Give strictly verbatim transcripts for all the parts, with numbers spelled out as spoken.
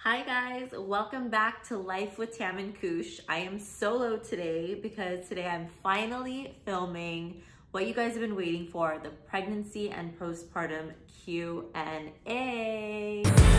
Hi guys, welcome back to Life with Tam and Khush. I am solo today because today I'm finally filming what you guys have been waiting for, the pregnancy and postpartum Q and A.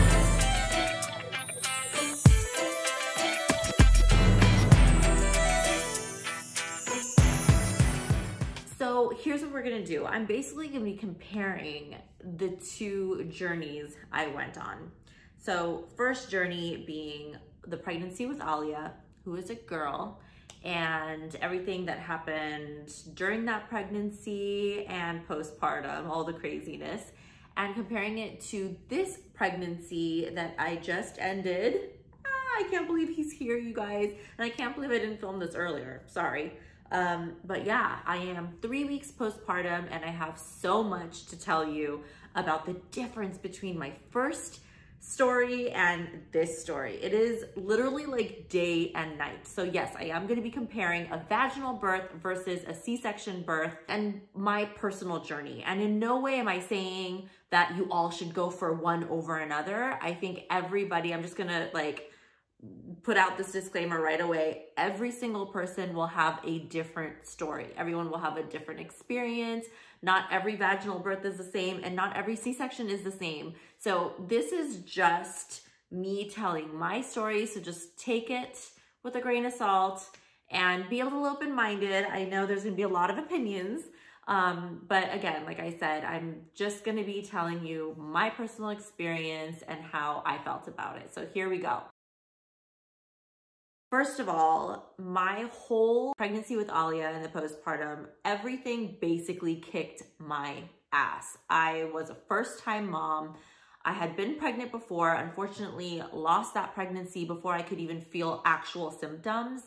So here's what we're gonna do. I'm basically gonna be comparing the two journeys I went on. So first journey being the pregnancy with Alia, who is a girl, and everything that happened during that pregnancy and postpartum, all the craziness, and comparing it to this pregnancy that I just ended. Ah, I can't believe he's here, you guys. And I can't believe I didn't film this earlier, sorry. Um, but yeah, I am three weeks postpartum and I have so much to tell you about the difference between my first story and this story. It is literally like day and night. So yes, I am going to be comparing a vaginal birth versus a C-section birth and my personal journey. And in no way am I saying that you all should go for one over another. I think everybody, I'm just going to like put out this disclaimer right away. Every single person will have a different story. Everyone will have a different experience. Not every vaginal birth is the same and not every C-section is the same. So this is just me telling my story. So just take it with a grain of salt and be a little open-minded. I know there's gonna be a lot of opinions. Um, but again, like I said, I'm just gonna be telling you my personal experience and how I felt about it. So here we go. First of all, my whole pregnancy with Alia and the postpartum, everything basically kicked my ass. I was a first-time mom. I had been pregnant before, unfortunately lost that pregnancy before I could even feel actual symptoms.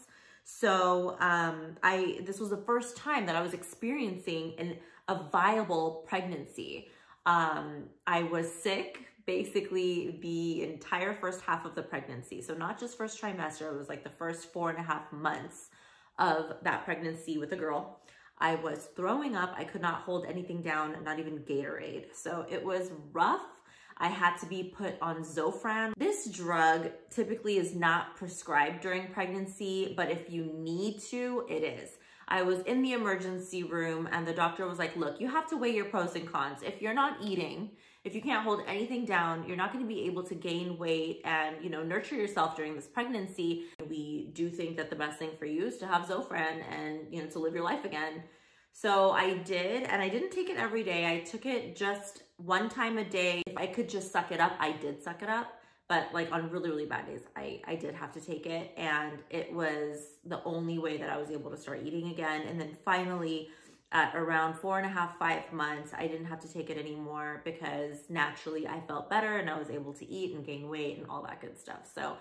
So um, I this was the first time that I was experiencing an, a viable pregnancy. Um, I was sick basically the entire first half of the pregnancy. So not just first trimester, it was like the first four and a half months of that pregnancy with a girl. I was throwing up. I could not hold anything down, not even Gatorade. So it was rough. I had to be put on Zofran. This drug typically is not prescribed during pregnancy, but if you need to, it is. I was in the emergency room and the doctor was like, look, you have to weigh your pros and cons. If you're not eating, if you can't hold anything down, you're not going to be able to gain weight and, you know, nurture yourself during this pregnancy. We do think that the best thing for you is to have Zofran and, you know, to live your life again. So I did, and I didn't take it every day. I took it just one time a day. If I could just suck it up, I did suck it up. But like on really, really bad days, I, I did have to take it. And it was the only way that I was able to start eating again. And then finally, at around four and a half, five months, I didn't have to take it anymore because naturally I felt better and I was able to eat and gain weight and all that good stuff. So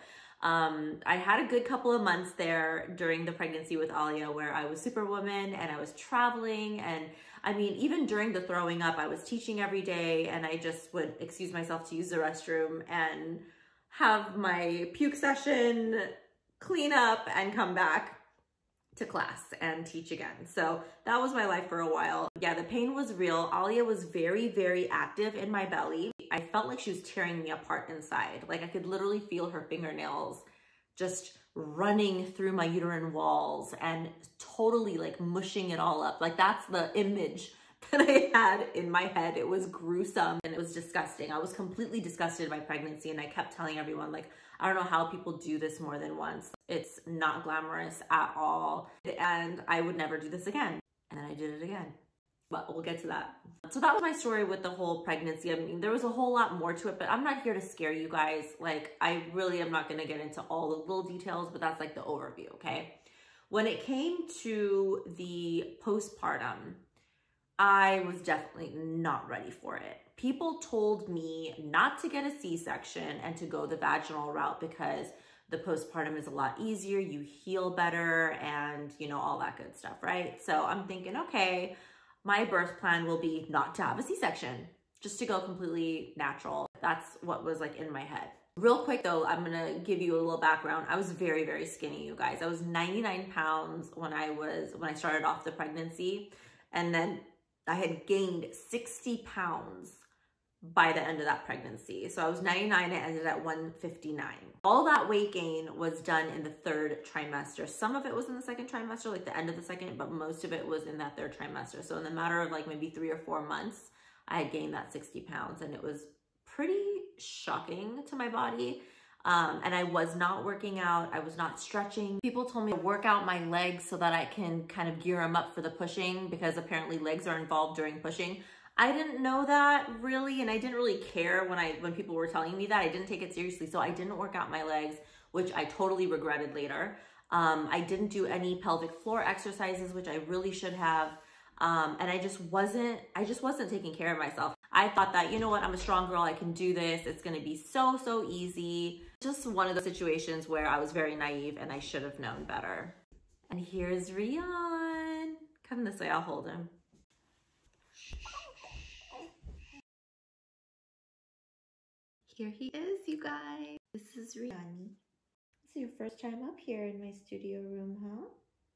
um, I had a good couple of months there during the pregnancy with Alia where I was superwoman and I was traveling. And I mean, even during the throwing up, I was teaching every day and I just would excuse myself to use the restroom and have my puke session, clean up and come back to class and teach again. So that was my life for a while. Yeah, the pain was real. Alia was very, very active in my belly. I felt like she was tearing me apart inside. Like I could literally feel her fingernails just running through my uterine walls and totally like mushing it all up. Like that's the image that I had in my head. It was gruesome and it was disgusting. I was completely disgusted by pregnancy and I kept telling everyone like, I don't know how people do this more than once. It's not glamorous at all. And I would never do this again. And then I did it again. But we'll get to that. So that was my story with the whole pregnancy. I mean, there was a whole lot more to it, but I'm not here to scare you guys. Like, I really am not gonna get into all the little details, but that's like the overview, okay? When it came to the postpartum, I was definitely not ready for it. People told me not to get a C-section and to go the vaginal route because the postpartum is a lot easier, you heal better, and you know, all that good stuff, right? So I'm thinking, okay, my birth plan will be not to have a C-section, just to go completely natural. That's what was like in my head. Real quick though, I'm gonna give you a little background. I was very, very skinny, you guys. I was ninety-nine pounds when I was, when I started off the pregnancy. And then I had gained sixty pounds by the end of that pregnancy. So I was ninety-nine, I ended at one fifty-nine. All that weight gain was done in the third trimester. Some of it was in the second trimester, like the end of the second, but most of it was in that third trimester. So in the matter of like maybe three or four months, I had gained that sixty pounds, and it was pretty shocking to my body. Um, and I was not working out. I was not stretching. People told me to work out my legs so that I can kind of gear them up for the pushing, because apparently legs are involved during pushing. I didn't know that really, and I didn't really care when I when people were telling me that. I didn't take it seriously, so I didn't work out my legs, which I totally regretted later. Um, I didn't do any pelvic floor exercises, which I really should have. Um, and I just wasn't, I just wasn't taking care of myself. I thought that, you know what, I'm a strong girl, I can do this. It's gonna be so, so easy. Just one of the situations where I was very naive and I should have known better. And here's Rion. Come this way, I'll hold him. Here he is, you guys. This is Rion. This is your first time up here in my studio room, huh?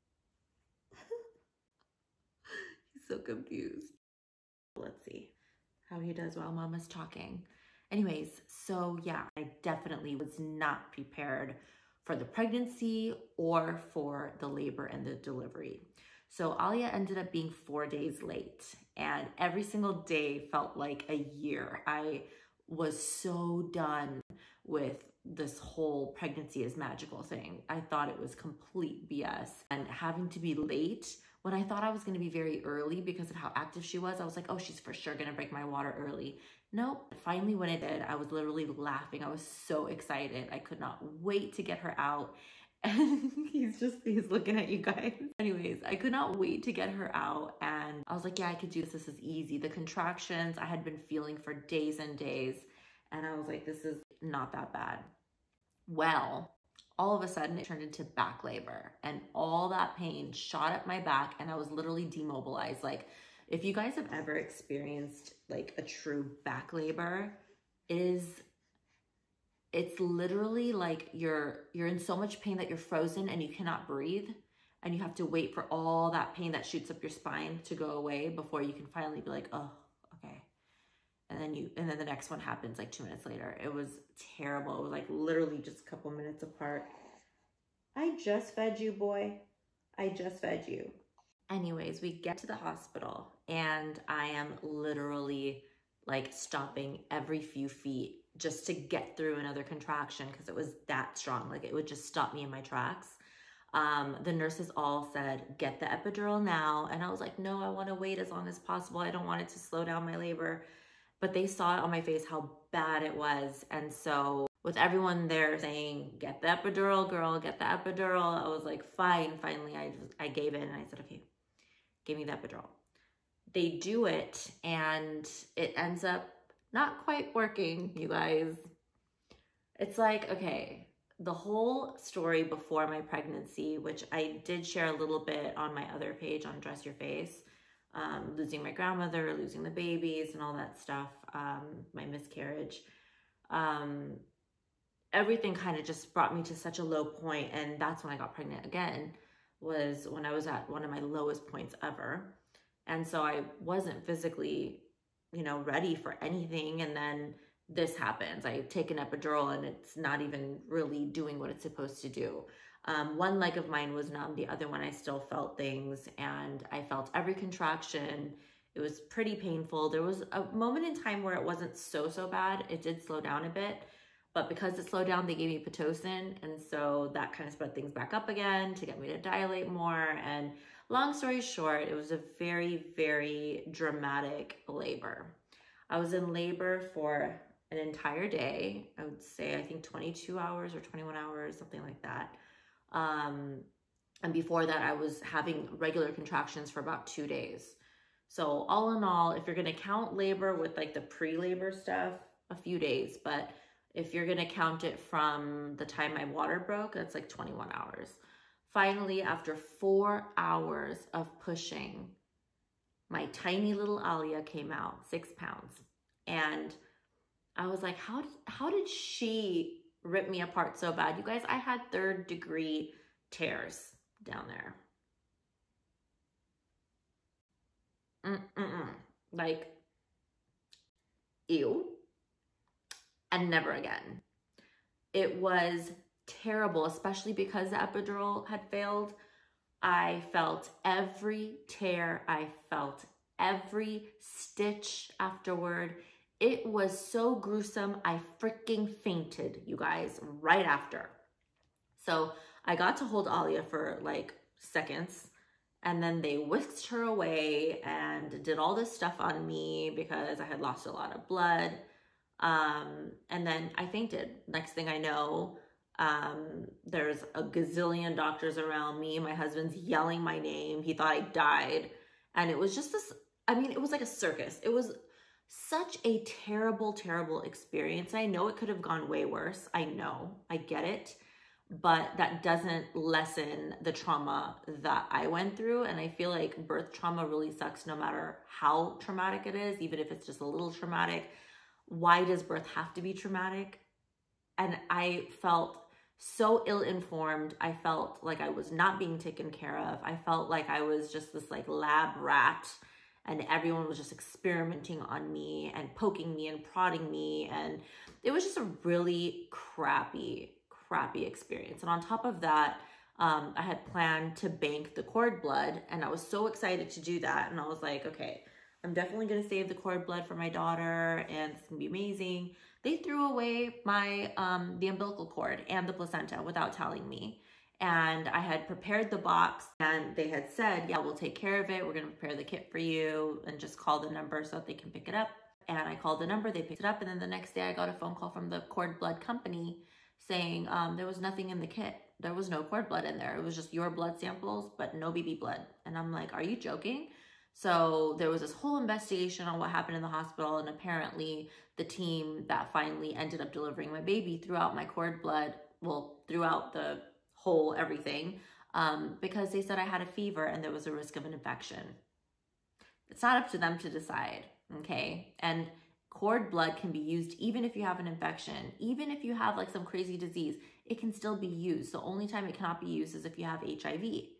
He's so confused. Let's see how he does while mama's talking. Anyways, so yeah, I definitely was not prepared for the pregnancy or for the labor and the delivery. So Alia ended up being four days late, and every single day felt like a year. I was so done with this whole pregnancy is magical thing. I thought it was complete B S, and having to be late when I thought I was going to be very early because of how active she was. I was like, oh, she's for sure going to break my water early. Nope. Finally, when it did, I was literally laughing. I was so excited. I could not wait to get her out. And he's just, he's looking at you guys. Anyways, I could not wait to get her out. And I was like, yeah, I could do this. This is easy. The contractions I had been feeling for days and days. And I was like, this is not that bad. Well, all of a sudden it turned into back labor, and all that pain shot up my back, and I was literally demobilized. Like, if you guys have ever experienced like a true back labor, it is, it's literally like you're, you're in so much pain that you're frozen and you cannot breathe, and you have to wait for all that pain that shoots up your spine to go away before you can finally be like, oh, okay. And then you, and then the next one happens like two minutes later. It was terrible. It was like literally just a couple minutes apart. I just fed you, boy. I just fed you. Anyways, we get to the hospital, and I am literally like stopping every few feet just to get through another contraction, because it was that strong. Like, it would just stop me in my tracks. Um, the nurses all said, get the epidural now. And I was like, no, I want to wait as long as possible. I don't want it to slow down my labor. But they saw it on my face how bad it was. And so with everyone there saying, get the epidural, girl, get the epidural, I was like, fine. Finally, I just, I gave in, and I said, okay, give me the epidural. They do it, and it ends up not quite working, you guys. It's like, okay, the whole story before my pregnancy, which I did share a little bit on my other page on Dress Your Face, Um, losing my grandmother, losing the babies and all that stuff, um, my miscarriage. Um, everything kind of just brought me to such a low point, and that's when I got pregnant again, was when I was at one of my lowest points ever. And so I wasn't physically, you know, ready for anything, and then this happens. I take an epidural, and it's not even really doing what it's supposed to do. Um, one leg of mine was numb, the other one I still felt things, and I felt every contraction. It was pretty painful. There was a moment in time where it wasn't so, so bad. It did slow down a bit, but because it slowed down, they gave me Pitocin, and so that kind of sped things back up again to get me to dilate more. And long story short, it was a very, very dramatic labor. I was in labor for an entire day. I would say, I think twenty-two hours or twenty-one hours, something like that. Um, and before that, I was having regular contractions for about two days. So all in all, if you're going to count labor with like the pre-labor stuff, a few days, but if you're going to count it from the time my water broke, that's like twenty-one hours. Finally, after four hours of pushing, my tiny little Alia came out, six pounds. And I was like, how did, how did she rip me apart so bad? You guys, I had third degree tears down there. Mm-mm-mm. Like, ew, and never again. It was terrible, especially because the epidural had failed. I felt every tear. I felt every stitch afterward. It was so gruesome. I freaking fainted, you guys, right after. So I got to hold Alia for like seconds, and then they whisked her away and did all this stuff on me because I had lost a lot of blood. Um, and then I fainted. Next thing I know, um, there's a gazillion doctors around me. My husband's yelling my name. He thought I died. And it was just this, I mean, it was like a circus. It was such a terrible, terrible experience. I know it could have gone way worse. I know, I get it. But that doesn't lessen the trauma that I went through. And I feel like birth trauma really sucks no matter how traumatic it is, even if it's just a little traumatic. Why does birth have to be traumatic? And I felt so ill-informed. I felt like I was not being taken care of. I felt like I was just this like lab rat, and everyone was just experimenting on me and poking me and prodding me. And it was just a really crappy, crappy experience. And on top of that, um, I had planned to bank the cord blood, and I was so excited to do that. And I was like, okay, I'm definitely going to save the cord blood for my daughter, and it's going to be amazing. They threw away my, um, the umbilical cord and the placenta without telling me. And I had prepared the box, and they had said, yeah, we'll take care of it. We're going to prepare the kit for you, and just call the number so that they can pick it up. And I called the number, they picked it up. And then the next day I got a phone call from the cord blood company saying um, there was nothing in the kit. There was no cord blood in there. It was just your blood samples, but no baby blood. And I'm like, are you joking? So there was this whole investigation on what happened in the hospital, and apparently the team that finally ended up delivering my baby threw out my cord blood, well, threw out the whole everything, um, because they said I had a fever and there was a risk of an infection. It's not up to them to decide, okay? And cord blood can be used even if you have an infection, even if you have like some crazy disease, it can still be used. The only time it cannot be used is if you have H I V.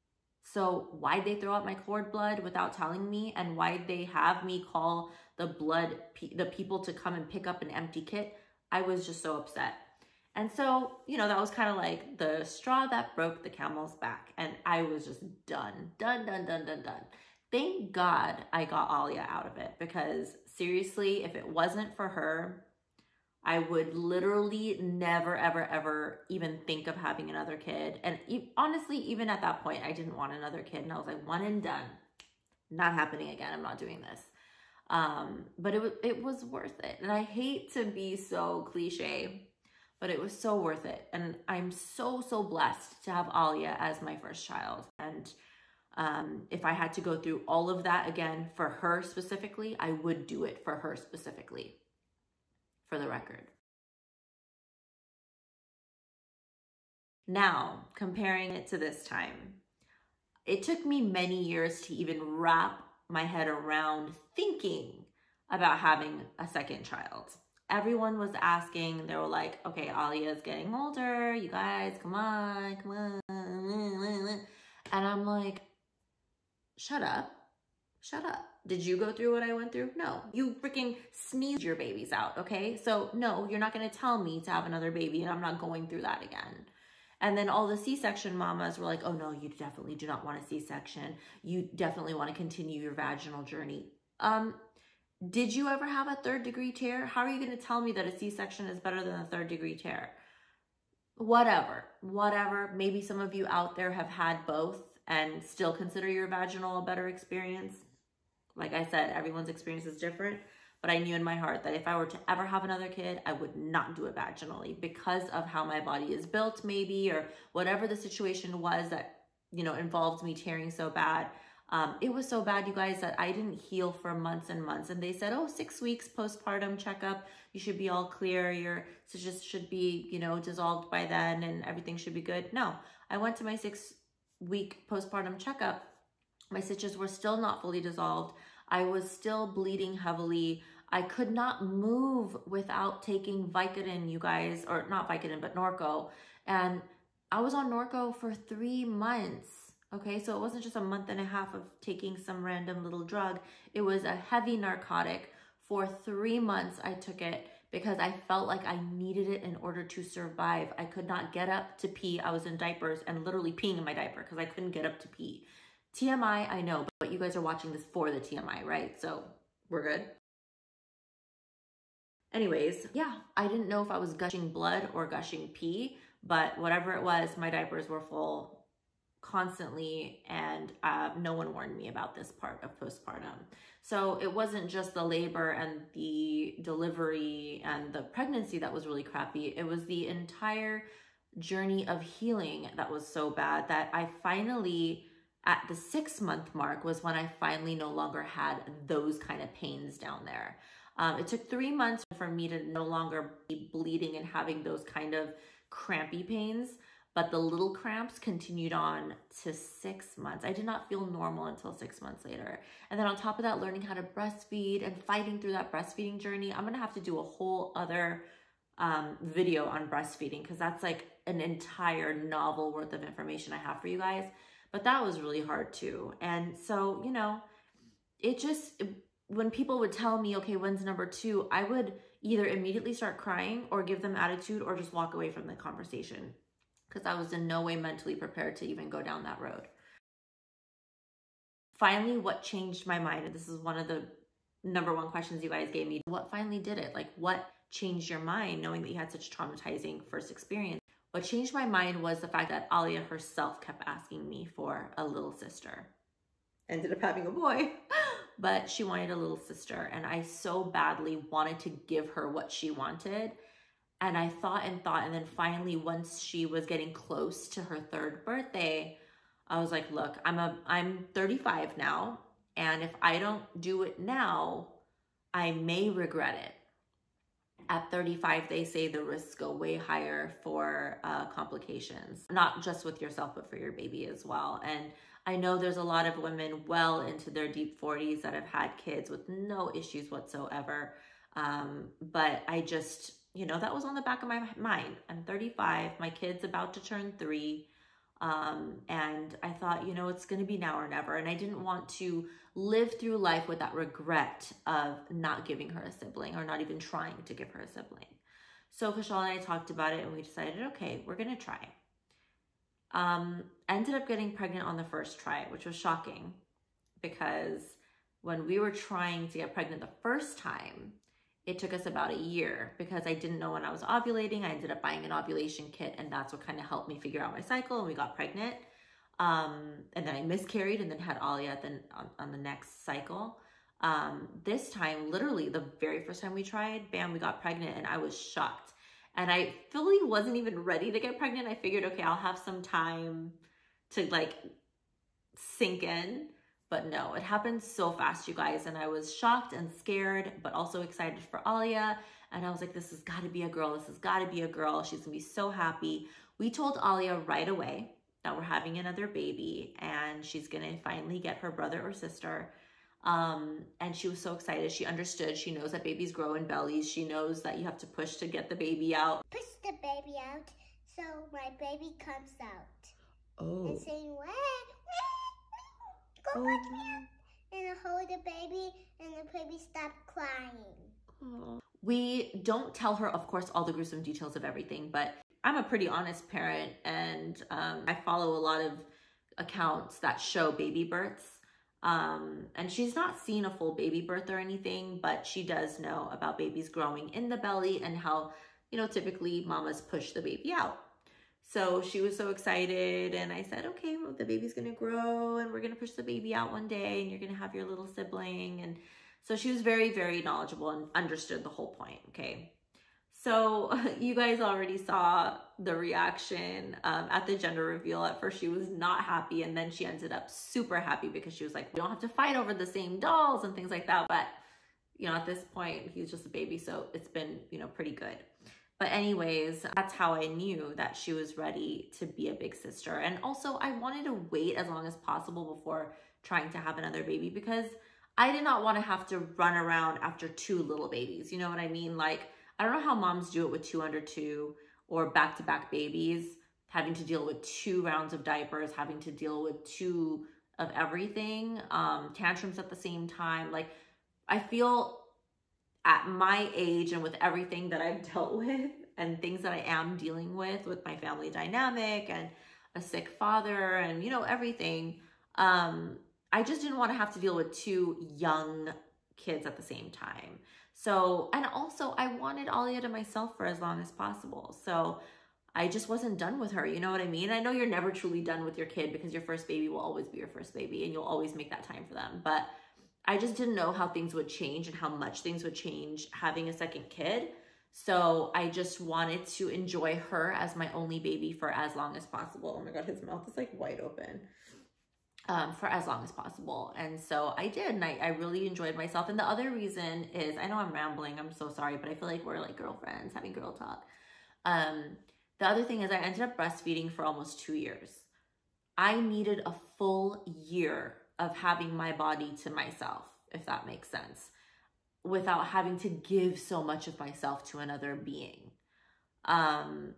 So why'd they throw out my cord blood without telling me? And why'd they have me call the blood, the people to come and pick up an empty kit? I was just so upset. And so, you know, that was kind of like the straw that broke the camel's back. And I was just done, done, done, done, done, done. Thank God I got Alia out of it, because seriously, if it wasn't for her, I would literally never, ever, ever even think of having another kid. And e honestly, even at that point, I didn't want another kid. And I was like, one and done. Not happening again. I'm not doing this. Um, but it was, it was worth it. And I hate to be so cliche, but it was so worth it. And I'm so, so blessed to have Alia as my first child. And um, if I had to go through all of that again for her specifically, I would do it for her specifically. For the record. Now, comparing it to this time, it took me many years to even wrap my head around thinking about having a second child. Everyone was asking, they were like, okay, Alia's getting older, you guys, come on, come on. And I'm like, shut up, shut up. Did you go through what I went through? No, you freaking sneezed your babies out, okay? So no, you're not gonna tell me to have another baby, and I'm not going through that again. And then all the C-section mamas were like, oh no, you definitely do not want a C-section. You definitely wanna continue your vaginal journey. Um, did you ever have a third degree tear? How are you gonna tell me that a C-section is better than a third degree tear? Whatever, whatever. Maybe some of you out there have had both and still consider your vaginal a better experience. Like I said, everyone's experience is different, but I knew in my heart that if I were to ever have another kid, I would not do it vaginally because of how my body is built maybe, or whatever the situation was that, you know, involved me tearing so bad. Um, it was so bad, you guys, that I didn't heal for months and months. And they said, oh, six weeks postpartum checkup, you should be all clear. Your stitches should be, you know, dissolved by then and everything should be good. No, I went to my six week postpartum checkup. My stitches were still not fully dissolved. I was still bleeding heavily. I could not move without taking Vicodin, you guys, or not Vicodin, but Norco. And I was on Norco for three months. Okay, so it wasn't just a month and a half of taking some random little drug. It was a heavy narcotic For three months, I took it because I felt like I needed it in order to survive. I could not get up to pee. I was in diapers and literally peeing in my diaper because I couldn't get up to pee. T M I, I know, but you guys are watching this for the T M I, right? So we're good. Anyways, yeah, I didn't know if I was gushing blood or gushing pee, but whatever it was, my diapers were full constantly, and uh, no one warned me about this part of postpartum. So it wasn't just the labor and the delivery and the pregnancy that was really crappy. It was the entire journey of healing that was so bad that I finally, at the six month mark, was when I finally no longer had those kind of pains down there. Um, it took three months for me to no longer be bleeding and having those kind of crampy pains, but the little cramps continued on to six months. I did not feel normal until six months later. And then on top of that, learning how to breastfeed and fighting through that breastfeeding journey. I'm gonna have to do a whole other um, video on breastfeeding because that's like an entire novel worth of information I have for you guys. But that was really hard too. And so, you know, it just, it, when people would tell me, okay, when's number two, I would either immediately start crying or give them attitude or just walk away from the conversation because I was in no way mentally prepared to even go down that road. Finally, what changed my mind, and this is one of the number one questions you guys gave me, what finally did it? Like, what changed your mind knowing that you had such traumatizing first experience? What changed my mind was the fact that Alia herself kept asking me for a little sister. Ended up having a boy, but she wanted a little sister, and I so badly wanted to give her what she wanted. And I thought and thought, and then finally, once she was getting close to her third birthday, I was like, look, I'm a I'm thirty-five now, and if I don't do it now, I may regret it. At thirty-five, they say the risks go way higher for uh, complications, not just with yourself, but for your baby as well. And I know there's a lot of women well into their deep forties that have had kids with no issues whatsoever. Um, but I just, you know, that was on the back of my mind. I'm thirty-five, my kid's about to turn three. Um, and I thought, you know, it's going to be now or never. And I didn't want to live through life with that regret of not giving her a sibling or not even trying to give her a sibling. So Kushal and I talked about it and we decided, okay, we're going to try. Um, ended up getting pregnant on the first try, which was shocking because when we were trying to get pregnant the first time, it took us about a year because I didn't know when I was ovulating. I ended up buying an ovulation kit, and that's what kind of helped me figure out my cycle, and we got pregnant. Um, and then I miscarried and then had Alia then on, on the next cycle. Um, this time, literally the very first time we tried, bam, we got pregnant, and I was shocked. And I fully wasn't even ready to get pregnant. I figured, okay, I'll have some time to like sink in. But no, it happened so fast, you guys. And I was shocked and scared, but also excited for Alia. And I was like, this has got to be a girl. This has got to be a girl. She's going to be so happy. We told Alia right away that we're having another baby and she's going to finally get her brother or sister. Um, and she was so excited. She understood. She knows that babies grow in bellies. She knows that you have to push to get the baby out. Push the baby out so my baby comes out. Oh. And saying, wah, wah, go back here. And I hold the baby and the baby stopped crying. Oh. We don't tell her, of course, all the gruesome details of everything, but I'm a pretty honest parent, and um, I follow a lot of accounts that show baby births. Um, and she's not seen a full baby birth or anything, but she does know about babies growing in the belly and how, you know, typically mamas push the baby out. So she was so excited, and I said, okay, well, the baby's gonna grow and we're gonna push the baby out one day and you're gonna have your little sibling. And so she was very, very knowledgeable and understood the whole point, okay? So you guys already saw the reaction um, at the gender reveal. At first she was not happy, and then she ended up super happy because she was like, we don't have to fight over the same dolls and things like that. But, you know, at this point, he's just a baby, so it's been, you know, pretty good. But anyways, that's how I knew that she was ready to be a big sister. And also I wanted to wait as long as possible before trying to have another baby because I did not want to have to run around after two little babies. You know what I mean? Like, I don't know how moms do it with two under two or back-to-back babies, having to deal with two rounds of diapers, having to deal with two of everything, um, tantrums at the same time. Like, I feel at my age and with everything that I've dealt with and things that I am dealing with, with my family dynamic and a sick father and, you know, everything, um, I just didn't want to have to deal with two young kids at the same time. So, and also I wanted Alia to myself for as long as possible. So I just wasn't done with her. You know what I mean? I know you're never truly done with your kid because your first baby will always be your first baby and you'll always make that time for them. But I just didn't know how things would change and how much things would change having a second kid. So I just wanted to enjoy her as my only baby for as long as possible. Oh my God, his mouth is like wide open. Um, for as long as possible. And so I did, and I, I really enjoyed myself. And the other reason is, I know I'm rambling, I'm so sorry, but I feel like we're like girlfriends having girl talk. Um, the other thing is I ended up breastfeeding for almost two years. I needed a full year of having my body to myself, if that makes sense, without having to give so much of myself to another being. Um,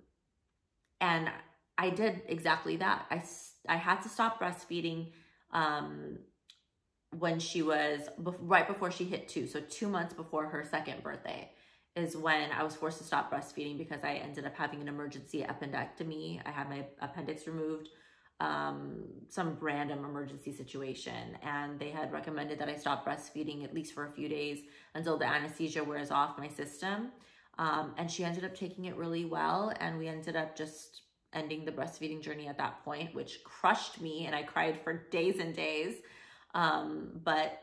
and I did exactly that. I, I had to stop breastfeeding um, when she was, right before she hit two. So two months before her second birthday is when I was forced to stop breastfeeding because I ended up having an emergency appendectomy. I had my appendix removed, um, some random emergency situation. And they had recommended that I stop breastfeeding at least for a few days until the anesthesia wears off my system. Um, and she ended up taking it really well. And we ended up just ending the breastfeeding journey at that point, which crushed me and I cried for days and days. Um, but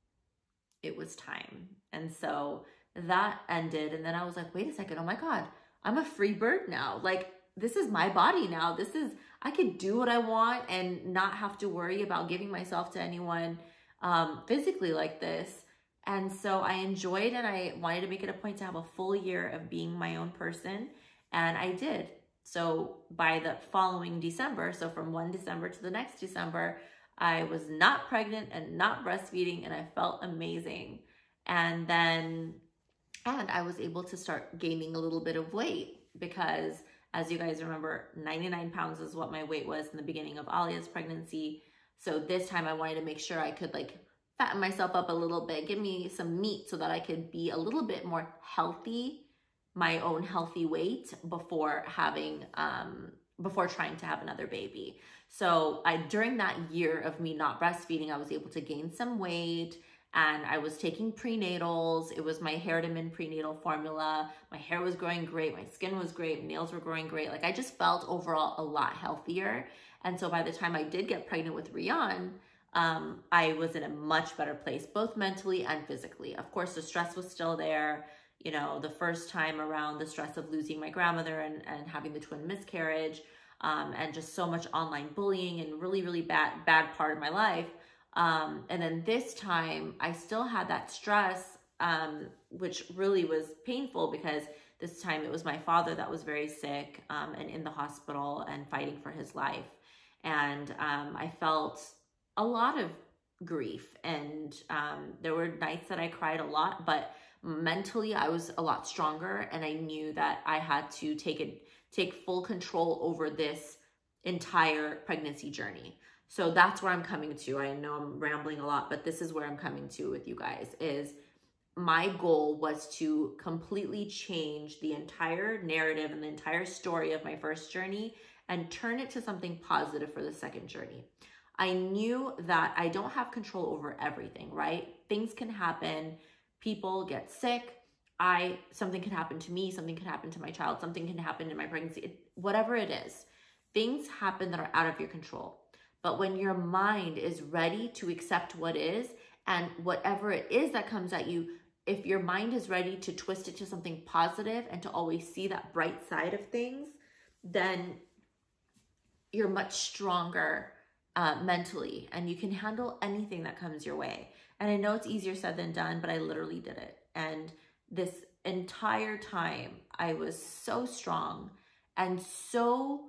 it was time. And so that ended. And then I was like, wait a second. Oh my God, I'm a free bird now. Like, this is my body now. This is, I could do what I want and not have to worry about giving myself to anyone um, physically like this. And so I enjoyed, and I wanted to make it a point to have a full year of being my own person. And I did. So by the following December, so from one December to the next December, I was not pregnant and not breastfeeding, and I felt amazing. And then, and I was able to start gaining a little bit of weight because, as you guys remember, ninety-nine pounds is what my weight was in the beginning of Alia's pregnancy. So this time I wanted to make sure I could like fatten myself up a little bit, give me some meat so that I could be a little bit more healthy, my own healthy weight before having, um, before trying to have another baby. So I, during that year of me not breastfeeding, I was able to gain some weight, and I was taking prenatals. It was my Hair-to-Min prenatal formula. My hair was growing great. My skin was great. Nails were growing great. Like, I just felt overall a lot healthier. And so by the time I did get pregnant with Rian, um, I was in a much better place, both mentally and physically. Of course, the stress was still there. You know, the first time around, the stress of losing my grandmother and, and having the twin miscarriage, um, and just so much online bullying and really, really bad, bad part of my life. Um, and then this time I still had that stress, um, which really was painful because this time it was my father that was very sick, um, and in the hospital and fighting for his life. And, um, I felt a lot of grief, and, um, there were nights that I cried a lot, but mentally I was a lot stronger, and I knew that I had to take it, take full control over this entire pregnancy journey. So that's where I'm coming to. I know I'm rambling a lot, but this is where I'm coming to with you guys, is my goal was to completely change the entire narrative and the entire story of my first journey and turn it to something positive for the second journey. I knew that I don't have control over everything, right? Things can happen. People get sick. I, something can happen to me. Something can happen to my child. Something can happen in my pregnancy. It, whatever it is, things happen that are out of your control. But when your mind is ready to accept what is, and whatever it is that comes at you, if your mind is ready to twist it to something positive and to always see that bright side of things, then you're much stronger uh, mentally, and you can handle anything that comes your way. And I know it's easier said than done, but I literally did it. And this entire time, I was so strong and so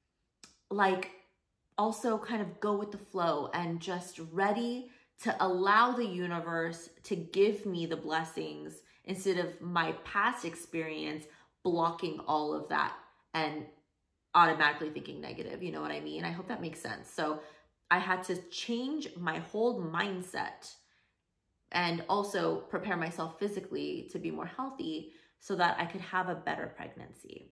like, also kind of go with the flow and just ready to allow the universe to give me the blessings instead of my past experience blocking all of that and automatically thinking negative. You know what I mean? I hope that makes sense. So I had to change my whole mindset and also prepare myself physically to be more healthy so that I could have a better pregnancy.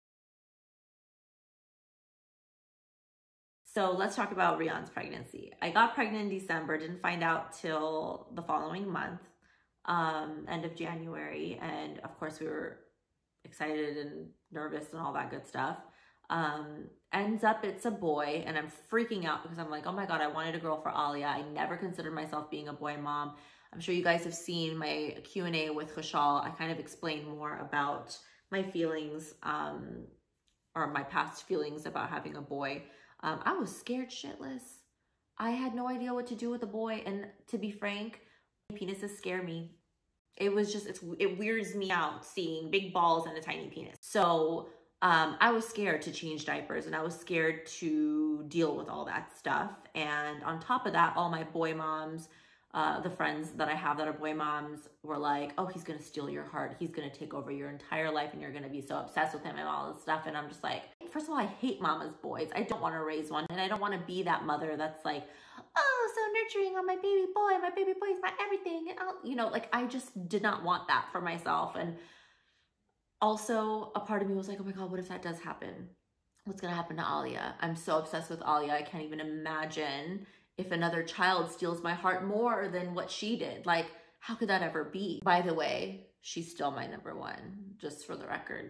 So let's talk about Rian's pregnancy. I got pregnant in December, didn't find out till the following month, um, end of January. And of course we were excited and nervous and all that good stuff. Um, ends up it's a boy, and I'm freaking out because I'm like, oh my God, I wanted a girl for Alia. I never considered myself being a boy mom. I'm sure you guys have seen my Q and A with Khush. I kind of explain more about my feelings, um, or my past feelings about having a boy. Um, I was scared shitless. I had no idea what to do with a boy. And to be frank, penises scare me. It was just, it's, it weirds me out seeing big balls and a tiny penis. So um, I was scared to change diapers, and I was scared to deal with all that stuff. And on top of that, all my boy moms, uh, the friends that I have that are boy moms, were like, oh, he's going to steal your heart. He's going to take over your entire life, and you're going to be so obsessed with him and all this stuff. And I'm just like, first of all, I hate mama's boys. I don't want to raise one. And I don't want to be that mother that's like, oh, so nurturing on my baby boy. My baby boy is my everything. And I'll, you know, like, I just did not want that for myself. And also a part of me was like, oh my God, what if that does happen? What's going to happen to Alia? I'm so obsessed with Alia. I can't even imagine if another child steals my heart more than what she did. Like, how could that ever be? By the way, she's still my number one, just for the record.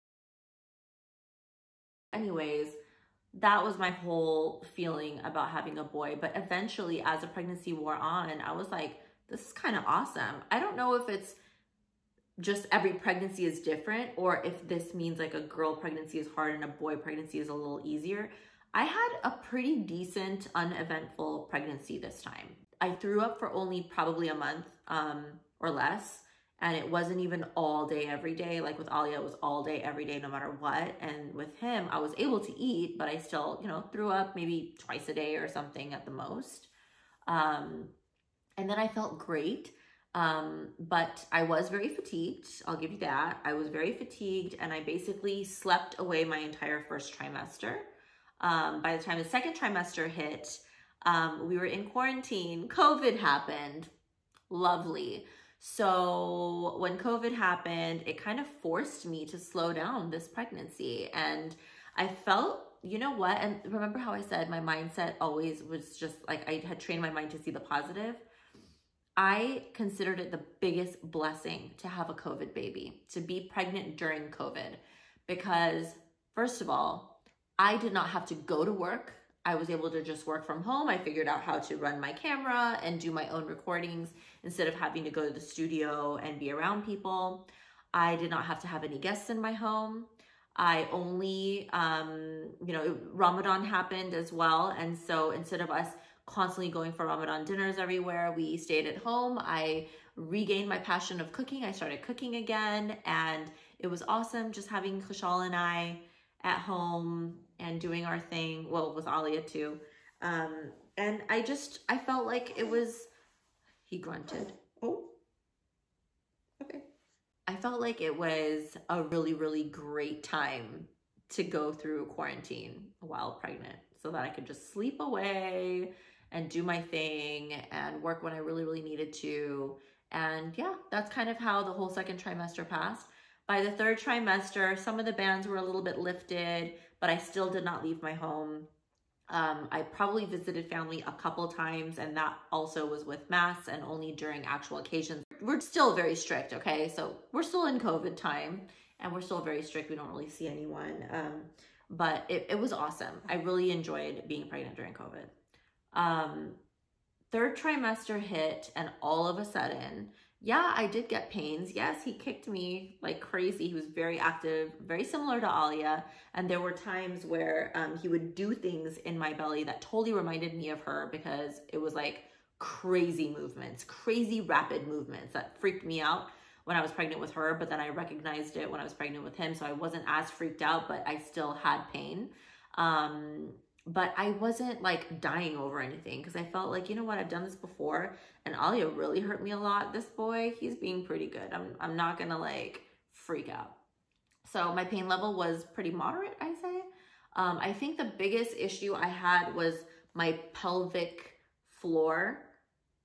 Anyways, that was my whole feeling about having a boy. But eventually, as the pregnancy wore on, I was like, this is kind of awesome. I don't know if it's just every pregnancy is different, or if this means like a girl pregnancy is hard and a boy pregnancy is a little easier. I had a pretty decent, uneventful pregnancy this time. I threw up for only probably a month um, or less. And it wasn't even all day, every day. Like with Alia, it was all day, every day, no matter what. And with him, I was able to eat, but I still, you know, threw up maybe twice a day or something at the most. Um, and then I felt great. Um, but I was very fatigued. I'll give you that. I was very fatigued, and I basically slept away my entire first trimester. Um, by the time the second trimester hit, um, we were in quarantine. COVID happened. Lovely. So when COVID happened, it kind of forced me to slow down this pregnancy. And I felt, you know what? And remember how I said my mindset always was just like, I had trained my mind to see the positive. I considered it the biggest blessing to have a COVID baby, to be pregnant during COVID, because first of all, I did not have to go to work. I was able to just work from home. I figured out how to run my camera and do my own recordings instead of having to go to the studio and be around people. I did not have to have any guests in my home. I only, um, you know, Ramadan happened as well. And so instead of us constantly going for Ramadan dinners everywhere, we stayed at home. I regained my passion of cooking. I started cooking again, and it was awesome just having Khush and I at home and doing our thing. Well, with Alia too. Um, and I just, I felt like it was, he grunted. Oh, okay. I felt like it was a really, really great time to go through quarantine while pregnant, so that I could just sleep away and do my thing and work when I really, really needed to. And yeah, that's kind of how the whole second trimester passed. By the third trimester, some of the bans were a little bit lifted, but I still did not leave my home. Um, I probably visited family a couple times, and that also was with masks and only during actual occasions. We're still very strict, okay? So we're still in COVID time, and we're still very strict. We don't really see anyone. Um, but it, it was awesome. I really enjoyed being pregnant during COVID. Um, third trimester hit, and all of a sudden, yeah, I did get pains. Yes, he kicked me like crazy. He was very active, very similar to Alia. And there were times where um, he would do things in my belly that totally reminded me of her, because it was like crazy movements, crazy rapid movements that freaked me out when I was pregnant with her. But then I recognized it when I was pregnant with him. So I wasn't as freaked out, but I still had pain. Um, But I wasn't like dying over anything, because I felt like, you know what, I've done this before, and Alia really hurt me a lot. This boy, he's being pretty good. I'm, I'm not gonna like freak out. So my pain level was pretty moderate, I say. Um, I think the biggest issue I had was my pelvic floor